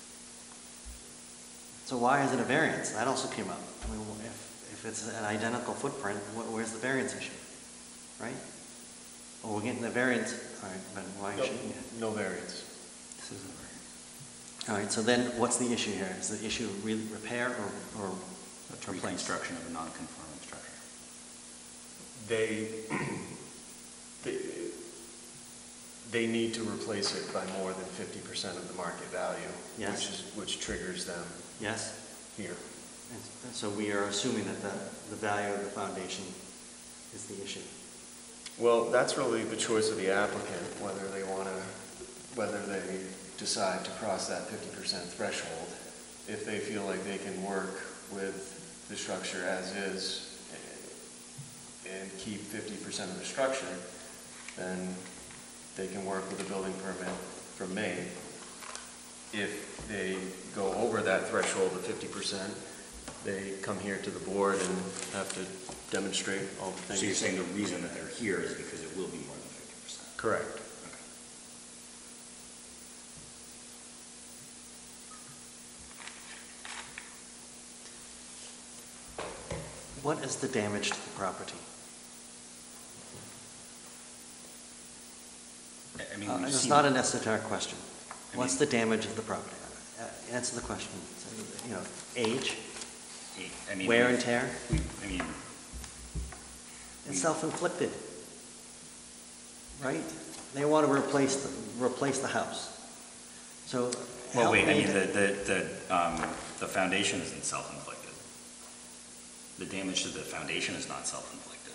So why is it a variance? That also came up. I mean, if, if it's an identical footprint, wh- where's the variance issue? Right? Well, we're getting the variance, all right, but why No, shouldn't you? no variance. This isn't very, All right, so then what's the issue here? Is the issue really repair or, or that's replace? reconstruction of a non-conforming structure. They, they, they need to replace it by more than fifty percent of the market value. Yes. Which is, which triggers them Yes? here. And and so we are assuming that the, the value of the foundation is the issue. Well, that's really the choice of the applicant, whether they want to, whether they decide to cross that fifty percent threshold. if they feel like they can work with the structure as is and keep fifty percent of the structure, then they can work with a building permit from Maine. If they go over that threshold of fifty percent, they come here to the board and have to demonstrate all the things. So you're saying the reason that they're here is because it will be more than fifty percent? Correct. What is the damage to the property? I mean, Uh, we've It's seen- not an esoteric question. I What's mean- the damage of the property? Uh, Answer the question. You know, age, I mean, wear we- and tear? we- I mean, It's self-inflicted, right? They want to replace, the replace the house. So well, help wait, I me mean, to- the, the, the, um, the foundation isn't self-inflicted. The damage to the foundation is not self-inflicted.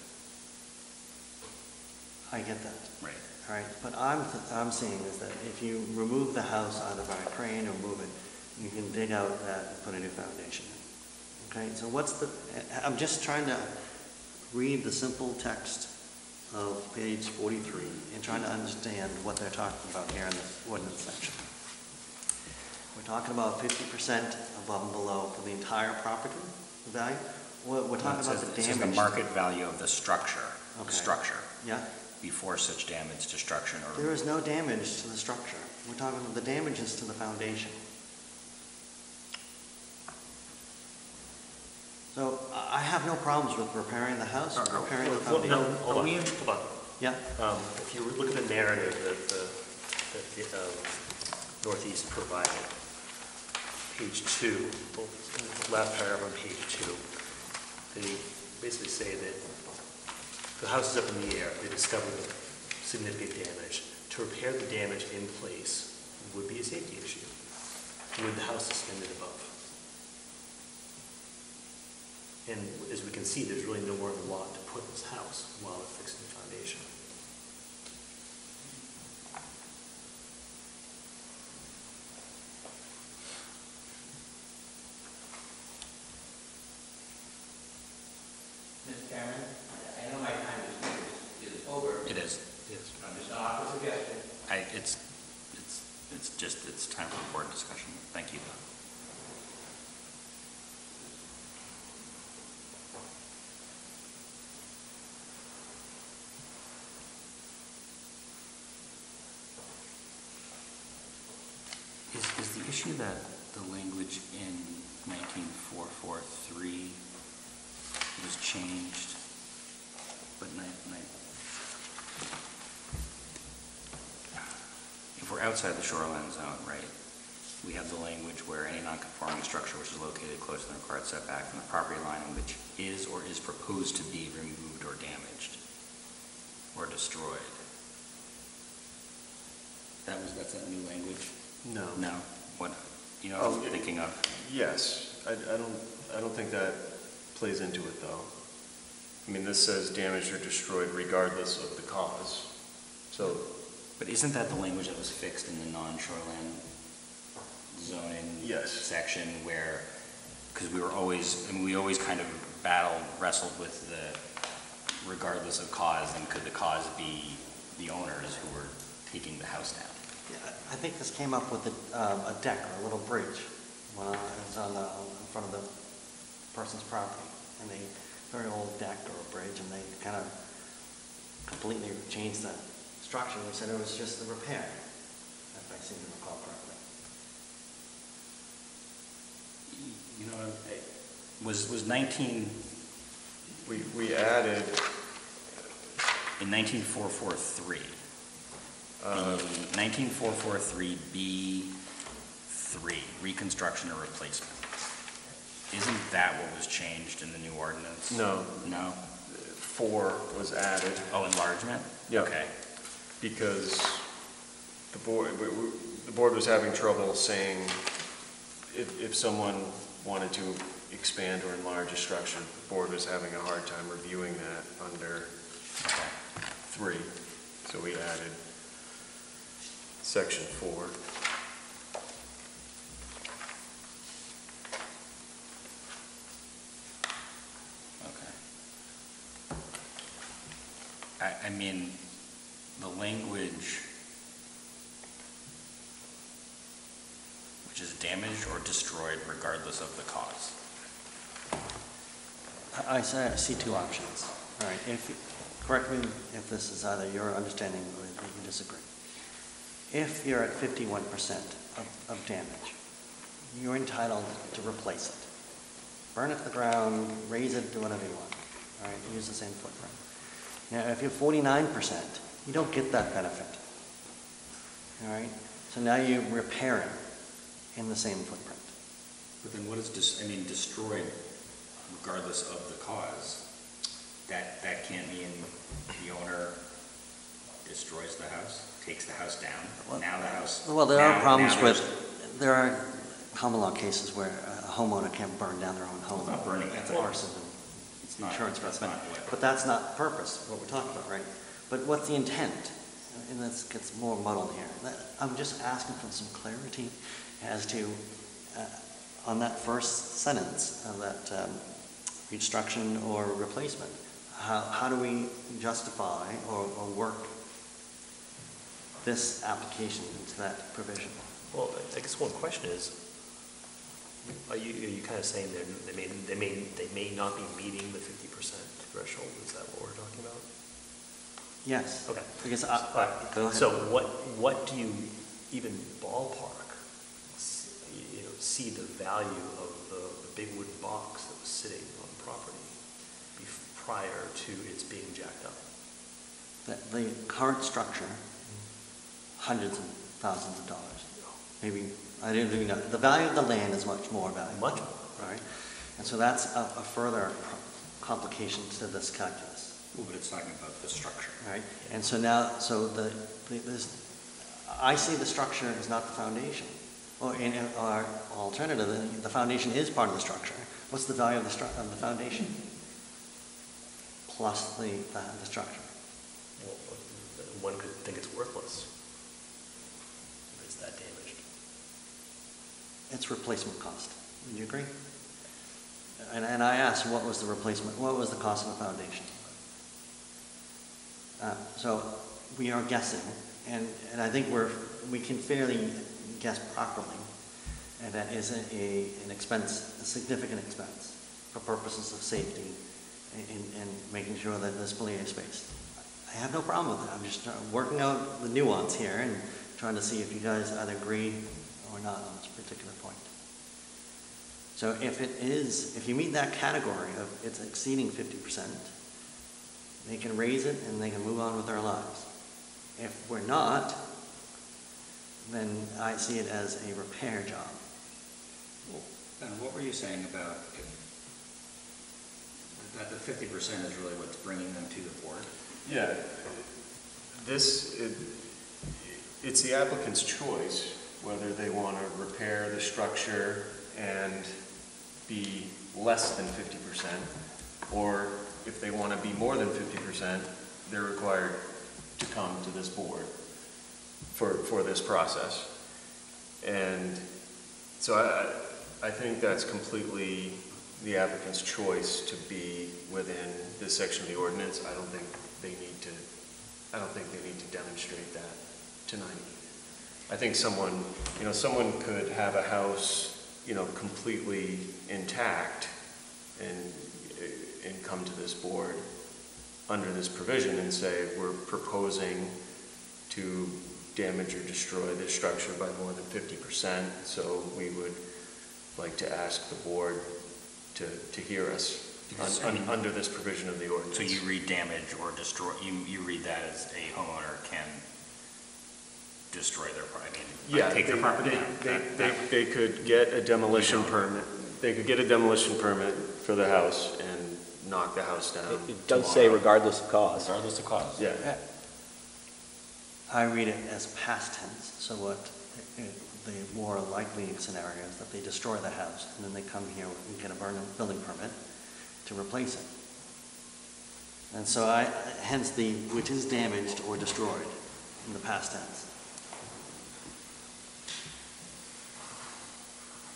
I get that. Right. All right, but I'm, I'm saying is that if you remove the house out of our crane or move it, you can dig out that and put a new foundation in. Okay, so what's the, I'm just trying to read the simple text of page forty-three and trying to understand what they're talking about here in the ordinance section. We're talking about fifty percent above and below for the entire property value? We're, we're talking It about says- the It says damage. the market value of the structure, the Okay. structure, Yeah, before such damage, destruction, or. there is no damage to the structure. We're talking, the damage is to the foundation. So I I have no problems with repairing the house, or repairing the Well, no, foundation. hold on, hold on. Yeah, Um, If you look at the narrative that the, that the um, Northeast provided, page two, the last paragraph on page two, they basically say that the house is up in the air, they discovered significant damage. To repair the damage in place would be a safety issue, with the house suspended above. And as we can see, there's really nowhere in the lot to put this house while they're fixing the foundation. Mister Chairman, I know my time is, is over. It is. Yes. I'm just going to offer a suggestion. I, it's, it's, it's just, it's time for board discussion. Thank you. Is, is the issue that the language in nineteen four forty-three was changed, but ni- ni- if we're outside the shoreline zone, right, we have the language where any non-conforming structure which is located closer than the required setback from the property line and which is or is proposed to be removed or damaged or destroyed. That was, that's that new language? No. No? What, you know what Oh, I'm thinking of? Yes, I, I don't, I don't think that plays into it, though. I mean, this says damaged or destroyed regardless of the cause, so. But isn't that the language that was fixed in the non-shoreline zoning Yes. section where, because we were always, I mean, we always kind of battled, wrestled with the regardless of cause, and could the cause be the owners who were taking the house down? yeah, I think this came up with a, um, a deck or a little bridge. Well, it was on the, in front of the person's property, and they, very old deck or a bridge, and they kind of completely changed the structure. They said it was just the repair, if I seem to recall correctly. You know, I- was, was nineteen, We, we added, in nineteen four forty-three, uh, nineteen four forty-three B three, reconstruction or replacement. Isn't that what was changed in the new ordinance? no, No? four was added. Oh, enlargement? Yeah. Okay. Because the board, we- we- the board was having trouble saying if, if someone wanted to expand or enlarge a structure, the board was having a hard time reviewing that under Okay. three. So we added section four. I, I mean, the language, which is damaged or destroyed regardless of the cause. I I say, I see two options. All right, if, you- correct me if this is either your understanding or you disagree. If you're at fifty-one percent of, of damage, you're entitled to replace it. Burn it to the ground, raise it, do whatever you want. All right, use the same footprint. Now, if you're forty-nine percent, you don't get that benefit. All right, so now you repair it in the same footprint. But then what is, dis- I mean, destroyed regardless of the cause? That, that can't mean the owner destroys the house, takes the house down, Well- now the house. Well, there now- are problems now with, there's- there are common law cases where a homeowner can't burn down their own home. It's not burning, That's it's- arson and It's not, insurance. that's but- not what. But that's not the purpose, what we're talking about, right? But what's the intent? And this gets more muddled here. That- I'm just asking for some clarity as to, uh, on that first sentence of that um, reconstruction or replacement, how, how do we justify or, or work this application into that provision? Well, I guess one question is, are you, are you kind of saying they're, they may, they may, they may not be meeting the fifty percent threshold? Is that what we're talking about? Yes. Okay. Because I, All right. go ahead. So what, what do you even ballpark, s- you know, see the value of the, the big wooden box that was sitting on the property bef- prior to its being jacked up? The, the current structure, hundreds of thousands of dollars. Maybe, I didn't even know, the value of the land is much more valuable. Much more. Right? And so that's a, a further pro- complication to this calculus. Well, but it's talking about the structure. Right? And so now, so the, the, this, I see the structure as not the foundation. Or in our alternative, the, the foundation is part of the structure. What's the value of the stru, of the foundation? Plus the, the, the structure. Well, one could think it's worthless if it's that damaged. It's replacement cost. Would you agree? And, and I asked, what was the replacement, what was the cost of the foundation? Uh, so we are guessing, and, and I think we're, we can fairly guess properly, and that is a, a, an expense, a significant expense for purposes of safety and, and making sure that this display is spaced. I have no problem with that. I'm just uh, working out the nuance here and trying to see if you guys either agree or not on this particular point. So if it is, if you meet that category of it's exceeding fifty percent, they can raise it and they can move on with their lives. If we're not, then I see it as a repair job. Well, Ben, what were you saying about if, that the fifty percent is really what's bringing them to the board? Yeah, this, it, it's the applicant's choice whether they want to repair the structure and be less than fifty percent, or if they want to be more than fifty percent, they're required to come to this board for, for this process. And so I, I think that's completely the applicant's choice to be within this section of the ordinance. I don't think they need to, I don't think they need to demonstrate that tonight. I think someone, you know, someone could have a house, you know, completely intact and, and come to this board under this provision and say, we're proposing to damage or destroy this structure by more than fifty percent, so we would like to ask the board to, to hear us Because, un, I mean, un, under this provision of the ordinance. So you read damage or destroy, you, you read that as a homeowner can destroy their property, Yeah, take they, their property they, down? they, That- they, that- they could get a demolition You don't. permit. They could get a demolition permit for the house and knock the house down. Um, It does say regardless of cause. Regardless of cause. Yeah. I read it as past tense, so what uh, the more likely scenario is that they destroy the house and then they come here and get a burn- building permit to replace it. And so I, hence the, which is damaged or destroyed in the past tense.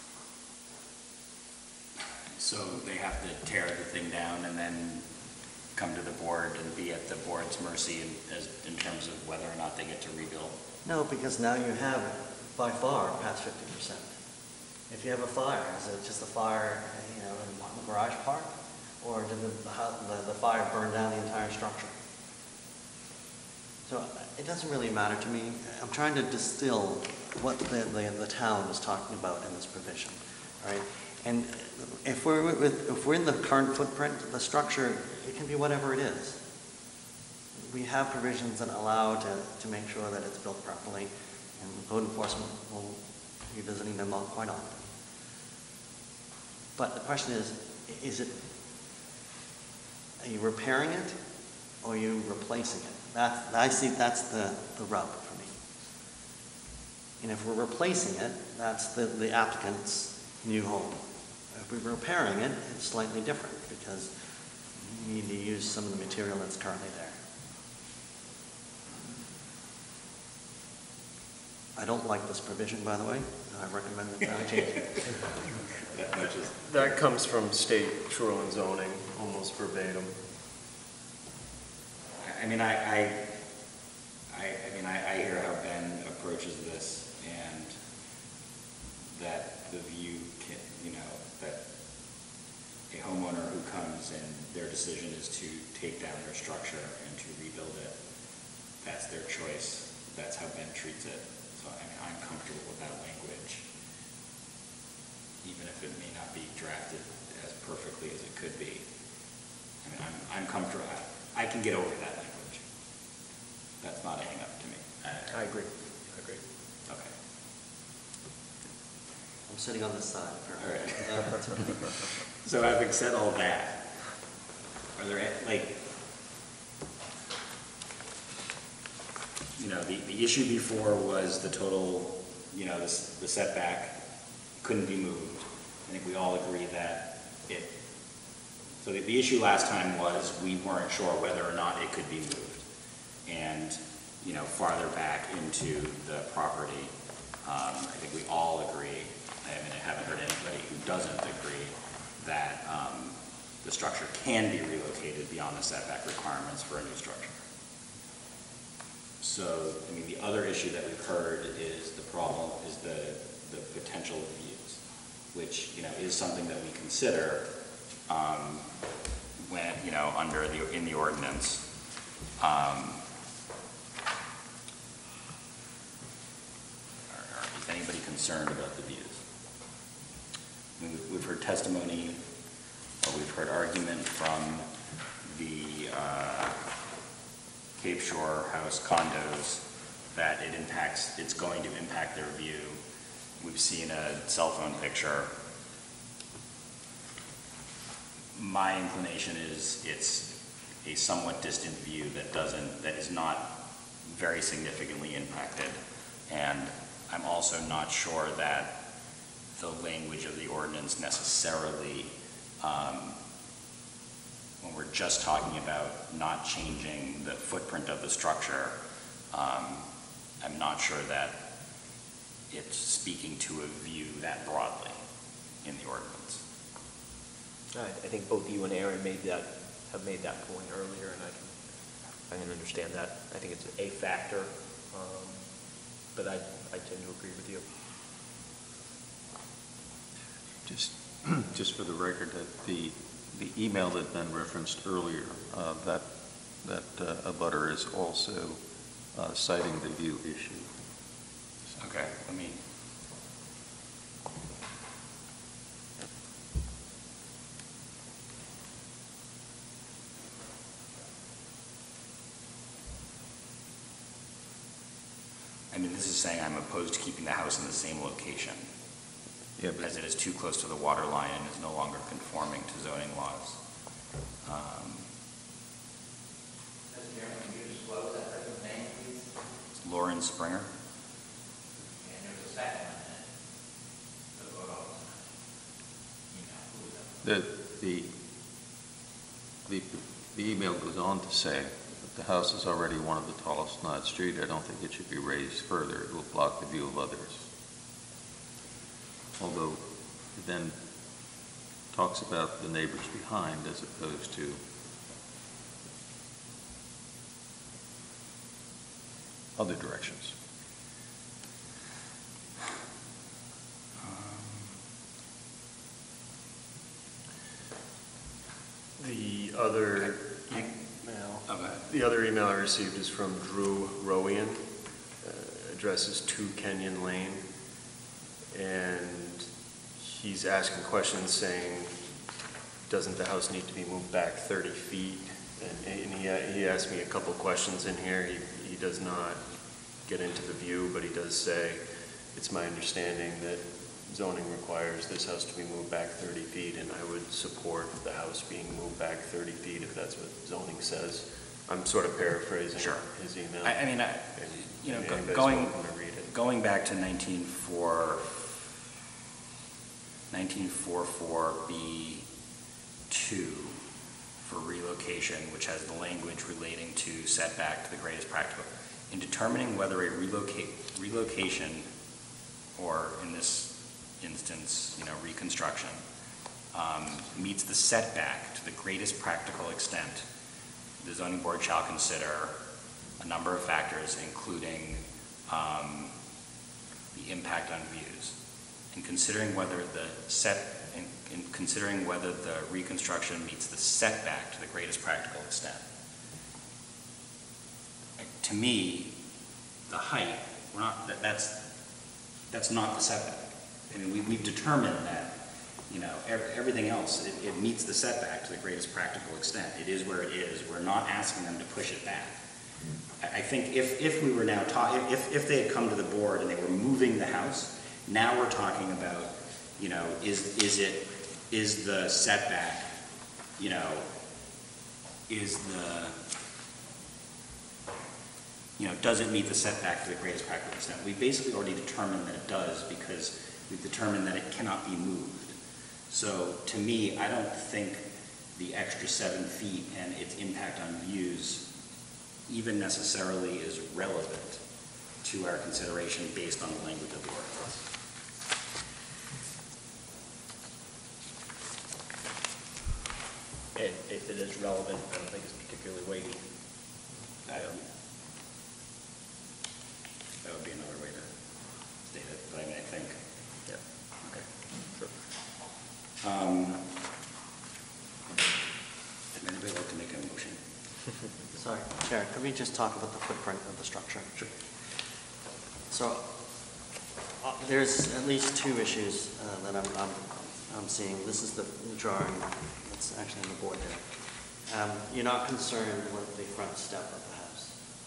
So they have to tear the thing down and then come to the board and be at the board's mercy in, as, in terms of whether or not they get to rebuild? No, because now you have it by far past fifty percent. If you have a fire, is it just a fire, you know, in the garage part? Or did the, the, the fire burn down the entire structure? So it doesn't really matter to me. I'm trying to distill what the, the, the town is talking about in this provision, all right? And if we're, with, if we're in the current footprint, the structure, it can be whatever it is. We have provisions that allow to, to make sure that it's built properly, and code enforcement will be visiting them all quite often. But the question is, is it, are you repairing it or are you replacing it? That's, I see that's the, the rub for me. And if we're replacing it, that's the, the applicant's new home. If we're repairing it, it's slightly different because you need to use some of the material that's currently there. I don't like this provision, by the way. I recommend that I change it. That comes from state shoreline zoning, almost verbatim. I mean, I, I, I, I mean, I, I hear how Ben approaches this, and that the view can, you know, that a homeowner who comes and their decision is to take down their structure and to rebuild it, that's their choice. That's how Ben treats it. So I mean, I'm comfortable with that language, even if it may not be drafted as perfectly as it could be. I mean, I'm, I'm comfortable. I, I can get over that language. That's not a hang up to me. I, I agree. I agree. Okay. I'm sitting on this side. All right. So having said all that, are there, like, you know, the, the issue before was the total, you know, the, the setback couldn't be moved. I think we all agree that it, so the, the issue last time was we weren't sure whether or not it could be moved. And, you know, farther back into the property, um, I think we all agree, I mean, I haven't heard anybody who doesn't agree that um, the structure can be relocated beyond the setback requirements for a new structure. So, I mean, the other issue that we've heard is the problem, is the, the potential of views, which, you know, is something that we consider um, when, you know, under the, in the ordinance. Um, are, are, is anybody concerned about the views? I mean, we've, we've heard testimony, or we've heard argument from the uh, Cape Shore House condos that it impacts, it's going to impact their view. We've seen a cell phone picture. My inclination is it's a somewhat distant view that doesn't, that is not very significantly impacted. And I'm also not sure that the language of the ordinance necessarily, um, when we're just talking about not changing the footprint of the structure, um, I'm not sure that it's speaking to a view that broadly in the ordinance. I, I think both you and Aaron made that, have made that point earlier, and I can, I can understand that. I think it's a factor, um, but I, I tend to agree with you. Just, just for the record, that the the email that Ben referenced earlier, uh, that that uh, abutter is also uh, citing the view issue. Okay, let me. I mean, this is saying I'm opposed to keeping the house in the same location. Yeah, but as it is too close to the water line and is no longer conforming to zoning laws. Um, Mister Chairman, can you disclose that person's name, please? it's Lauren Springer. And there's a second one in it. The vote on it. You know, who is that? the, the, the, the email goes on to say that the house is already one of the tallest on that street. I don't think it should be raised further. It will block the view of others. Although it then talks about the neighbors behind as opposed to other directions? The other Okay. email, Oh, go ahead. the other email I received is from Drew Rowian, uh, address is two Kenyon Lane, and he's asking questions saying, doesn't the house need to be moved back thirty feet? And, and he, he asked me a couple questions in here. He, he does not get into the view, but he does say, it's my understanding that zoning requires this house to be moved back thirty feet, and I would support the house being moved back thirty feet if that's what zoning says. I'm sort of paraphrasing Sure. his email. I, I mean, I, you know, Maybe go- anybody's going, welcome to read it. going back to nineteen four, nineteen forty-four B two for relocation, which has the language relating to setback to the greatest practical. In determining whether a relocate, relocation, or in this instance, you know, reconstruction, um, meets the setback to the greatest practical extent, the zoning board shall consider a number of factors, including um, the impact on views. In considering whether the set, in, in considering whether the reconstruction meets the setback to the greatest practical extent. To me, the height, we're not, that, that's, that's not the setback. I mean, we, we've determined that, you know, ev everything else, it, it meets the setback to the greatest practical extent. It is where it is. We're not asking them to push it back. I, I think if, if we were now talking, if, if they had come to the board and they were moving the house, now we're talking about, you know, is, is it, is the setback, you know, is the, you know, does it meet the setback to the greatest practical extent? We basically already determined that it does because we've determined that it cannot be moved. So to me, I don't think the extra seven feet and its impact on views even necessarily is relevant to our consideration based on the language of the ordinance. And if it is relevant, I don't think it's particularly weighty. I don't, that would be another way to state it, but I mean, I think, Yeah. okay. Sure. Um, would anybody like to make a motion? Sorry, Chair, could we just talk about the footprint of the structure? Sure. So, uh, there's at least two issues uh, that I'm, I'm, I'm seeing. This is the the drawing that's actually on the board there. Um, You're not concerned with the front step of the house.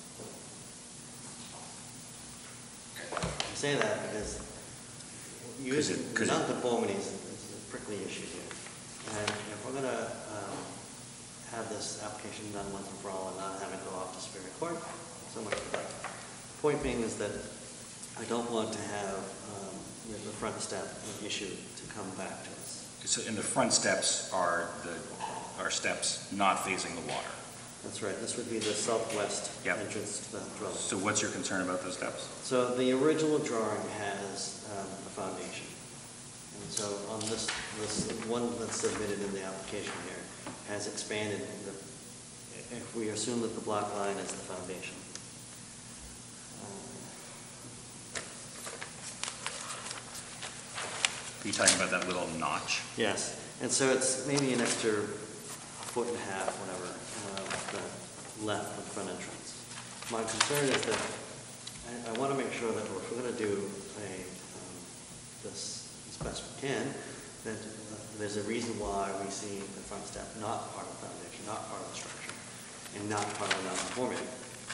I say that because using it- 'cause it- non-conformity is is a prickly issue here. And if we're going to have this application done once and for all and not have it go off to Superior Court, so much for that. Point being is that I don't want to have um, the the front step issue to come back to us. So, and the front steps are the, are steps not facing the water. That's right, this would be the southwest Yep. entrance to the dwelling. So what's your concern about those steps? So the original drawing has um, a foundation. And so on this, this one that's submitted in the application here has expanded, the, if we assume that the block line is the foundation. Are you talking about that little notch? Yes, and so it's maybe an extra foot and a half, whatever, uh, the left of the front entrance. My concern is that I, I want to make sure that if we're going to do a, um, this as best we can, that uh, there's a reason why we see the front step not part of the foundation, not part of the structure, and not part of the non-conformity.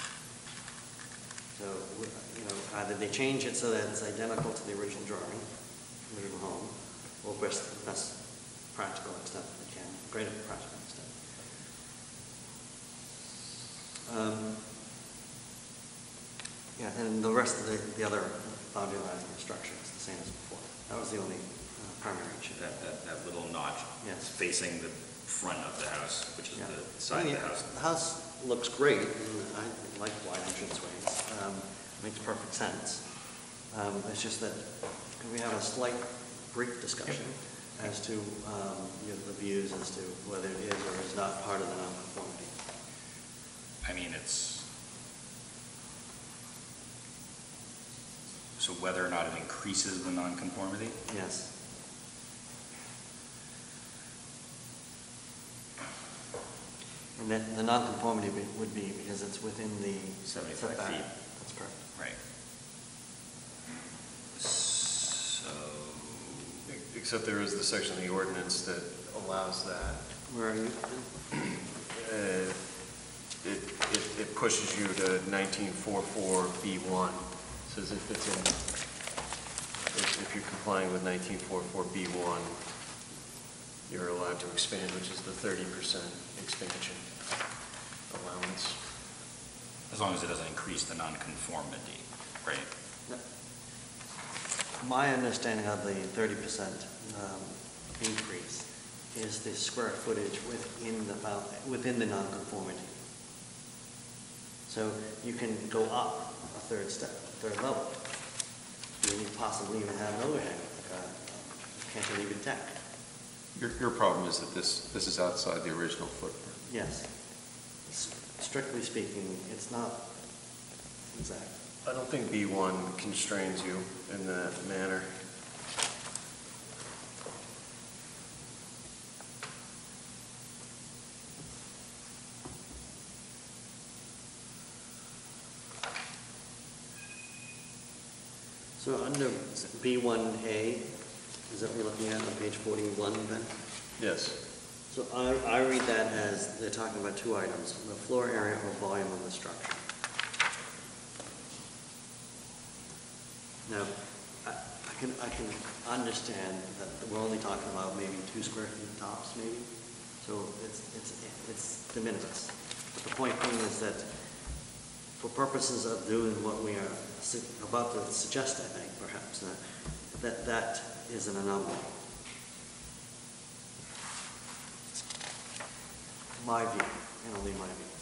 So, you know, either they change it so that it's identical to the original drawing, original home, or best, best practical extent that we can, greater practical extent. Um, yeah, and the rest of the, the other boundary lines of the structure is the same as before. That was the only uh, primary issue. That, that, that little notch Yes. facing the front of the house, which is Yeah. the side I mean, of the house. The house looks great, and I like wide entranceways. Um, makes perfect sense. Um, it's just that we have a slight brief discussion as to um, you know, the views as to whether it is or is not part of the nonconformity. I mean, it's, So whether or not it increases the nonconformity? Yes. And then the nonconformity be- would be because it's within the seventy-five setback. feet. That's correct. Right. So, Except there is the section of the ordinance that allows that. Where are you? Uh, It, it, it pushes you to nineteen forty-four B one. Says if it's in, if, if you're complying with nineteen forty-four B one, you're allowed to expand, which is the thirty percent expansion allowance. as long as it doesn't increase the nonconformity, right? My understanding of the thirty percent um, increase is the square footage within the, bound- within the nonconformity. So you can go up a third step, third level. You can possibly even have an overhang, like a cantilever deck. Your, your problem is that this, this is outside the original footprint. Yes. S- Strictly speaking, it's not exact. I don't think B one constrains you in that manner. So under B one A, is that what you're looking at on page forty-one then? Yes. So I, I read that as they're talking about two items, the floor area or volume of the structure. Now, I, I can, I can understand that we're only talking about maybe two square feet tops, maybe. So it's, it's, it's de minimis. But the point being is that for purposes of doing what we are su- about to suggest, I think, perhaps, uh, that that is an anomaly. My view, and only my view.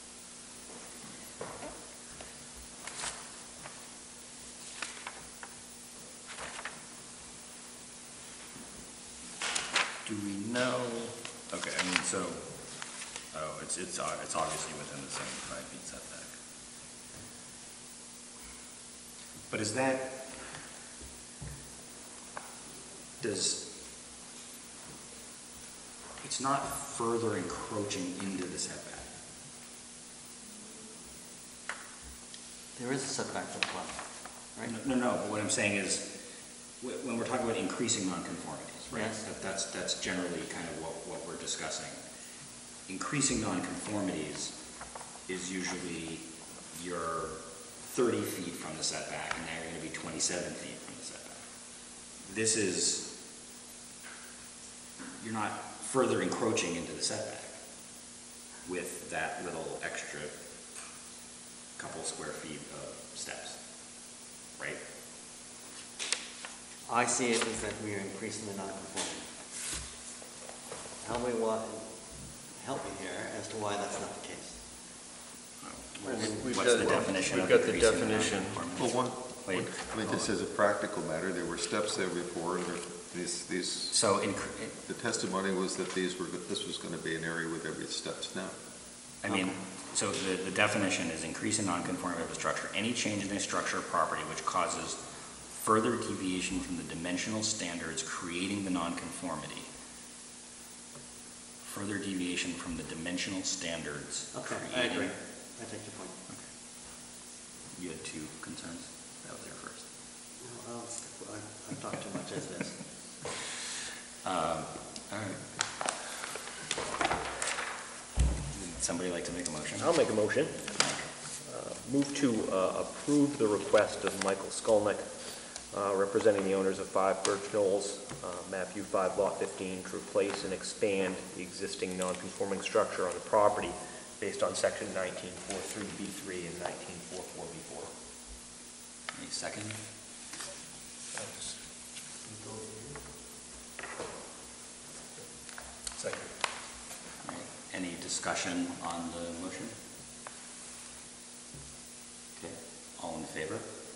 Do we know, okay, I mean, so, oh, it's, it's, uh, it's obviously within the seventy-five feet setback. But is that, does, it's not further encroaching into the setback. There is a setback for the front, right? No, no, but what I'm saying is, wh- when we're talking about increasing nonconformities, right? Yes. that- That's, that's generally kind of what, what we're discussing. Increasing nonconformities is usually you're thirty feet from the setback, and now you're gonna be twenty-seven feet from the setback. This is, you're not further encroaching into the setback with that little extra couple square feet of steps, right? I see it as that we are increasing the nonconformity. Help me wa- help me here as to why that's not the case. What's We've what's the got- definition of we've got the increasing definition. nonconformity? Well, one, Wait. I mean, just as a practical matter, there were steps there before, and there, these, these, So, incre- the testimony was that these were, this was gonna be an area where there were steps now. I mean, so the, the definition is increasing nonconformity of the structure, any change in a structure or property which causes further deviation from the dimensional standards creating the nonconformity. Further deviation from the dimensional standards Okay, I creating. agree. I take your point. You had two concerns? That was your first. No, I'll stick- I- I've talked too much as it is. Um, all right. Would somebody like to make a motion? I'll make a motion. Uh, Move to uh, approve the request of Michael Skolnick, uh, representing the owners of five Birch Knolls, uh, map U five, lot fifteen, to replace and expand the existing non-conforming structure on the property based on section nineteen forty-three B three and nineteen forty-four B four. Any second? Second. All right. Any discussion on the motion? Okay, all in favor?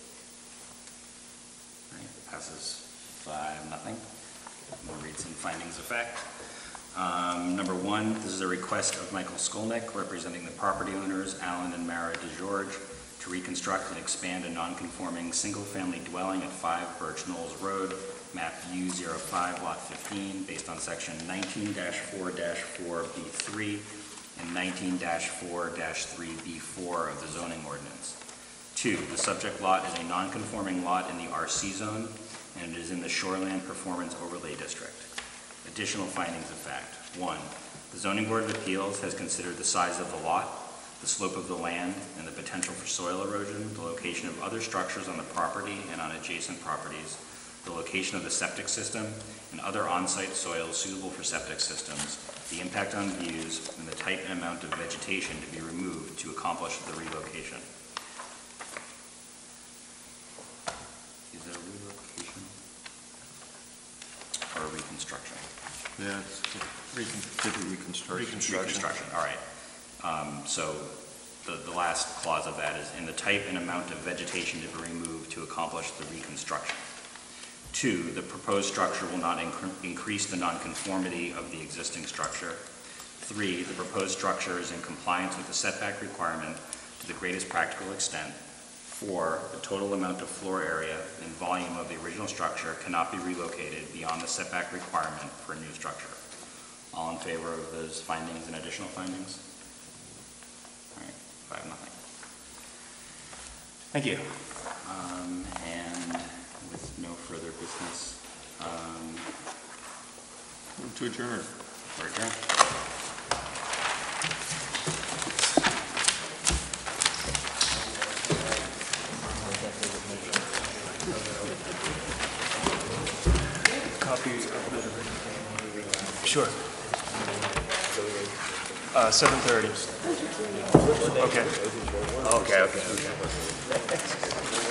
All right, passes five, nothing. I'm going to read some findings of fact. Um, Number one, this is a request of Michael Skolnick, representing the property owners, Alan and Mara DeGeorge, to reconstruct and expand a non-conforming single-family dwelling at five Birch Knolls Road, map U zero five, lot fifteen, based on section nineteen dash four dash four B three and nineteen dash four dash three B four of the zoning ordinance. Two, the subject lot is a non-conforming lot in the R C zone, and it is in the Shoreland Performance Overlay District. Additional findings of fact. One, the Zoning Board of Appeals has considered the size of the lot, the slope of the land, and the potential for soil erosion, the location of other structures on the property and on adjacent properties, the location of the septic system, and other on-site soils suitable for septic systems, the impact on views, and the type and amount of vegetation to be removed to accomplish the relocation. Is it a relocation or a reconstruction? Yeah, it's recon, did the reconstruction. Reconstruction, all right. Um, so the, the last clause of that is in the type and amount of vegetation to be removed to accomplish the reconstruction. Two, the proposed structure will not incre increase the nonconformity of the existing structure. Three, the proposed structure is in compliance with the setback requirement to the greatest practical extent. Four, the total amount of floor area and volume of the original structure cannot be relocated beyond the setback requirement for a new structure. All in favor of those findings and additional findings? All right, five, nothing. Thank you. Um, and with no further business, um, Move to adjourn. we're adjourned. Copy. Sure. Uh, seven thirty. Okay. Okay, okay, okay.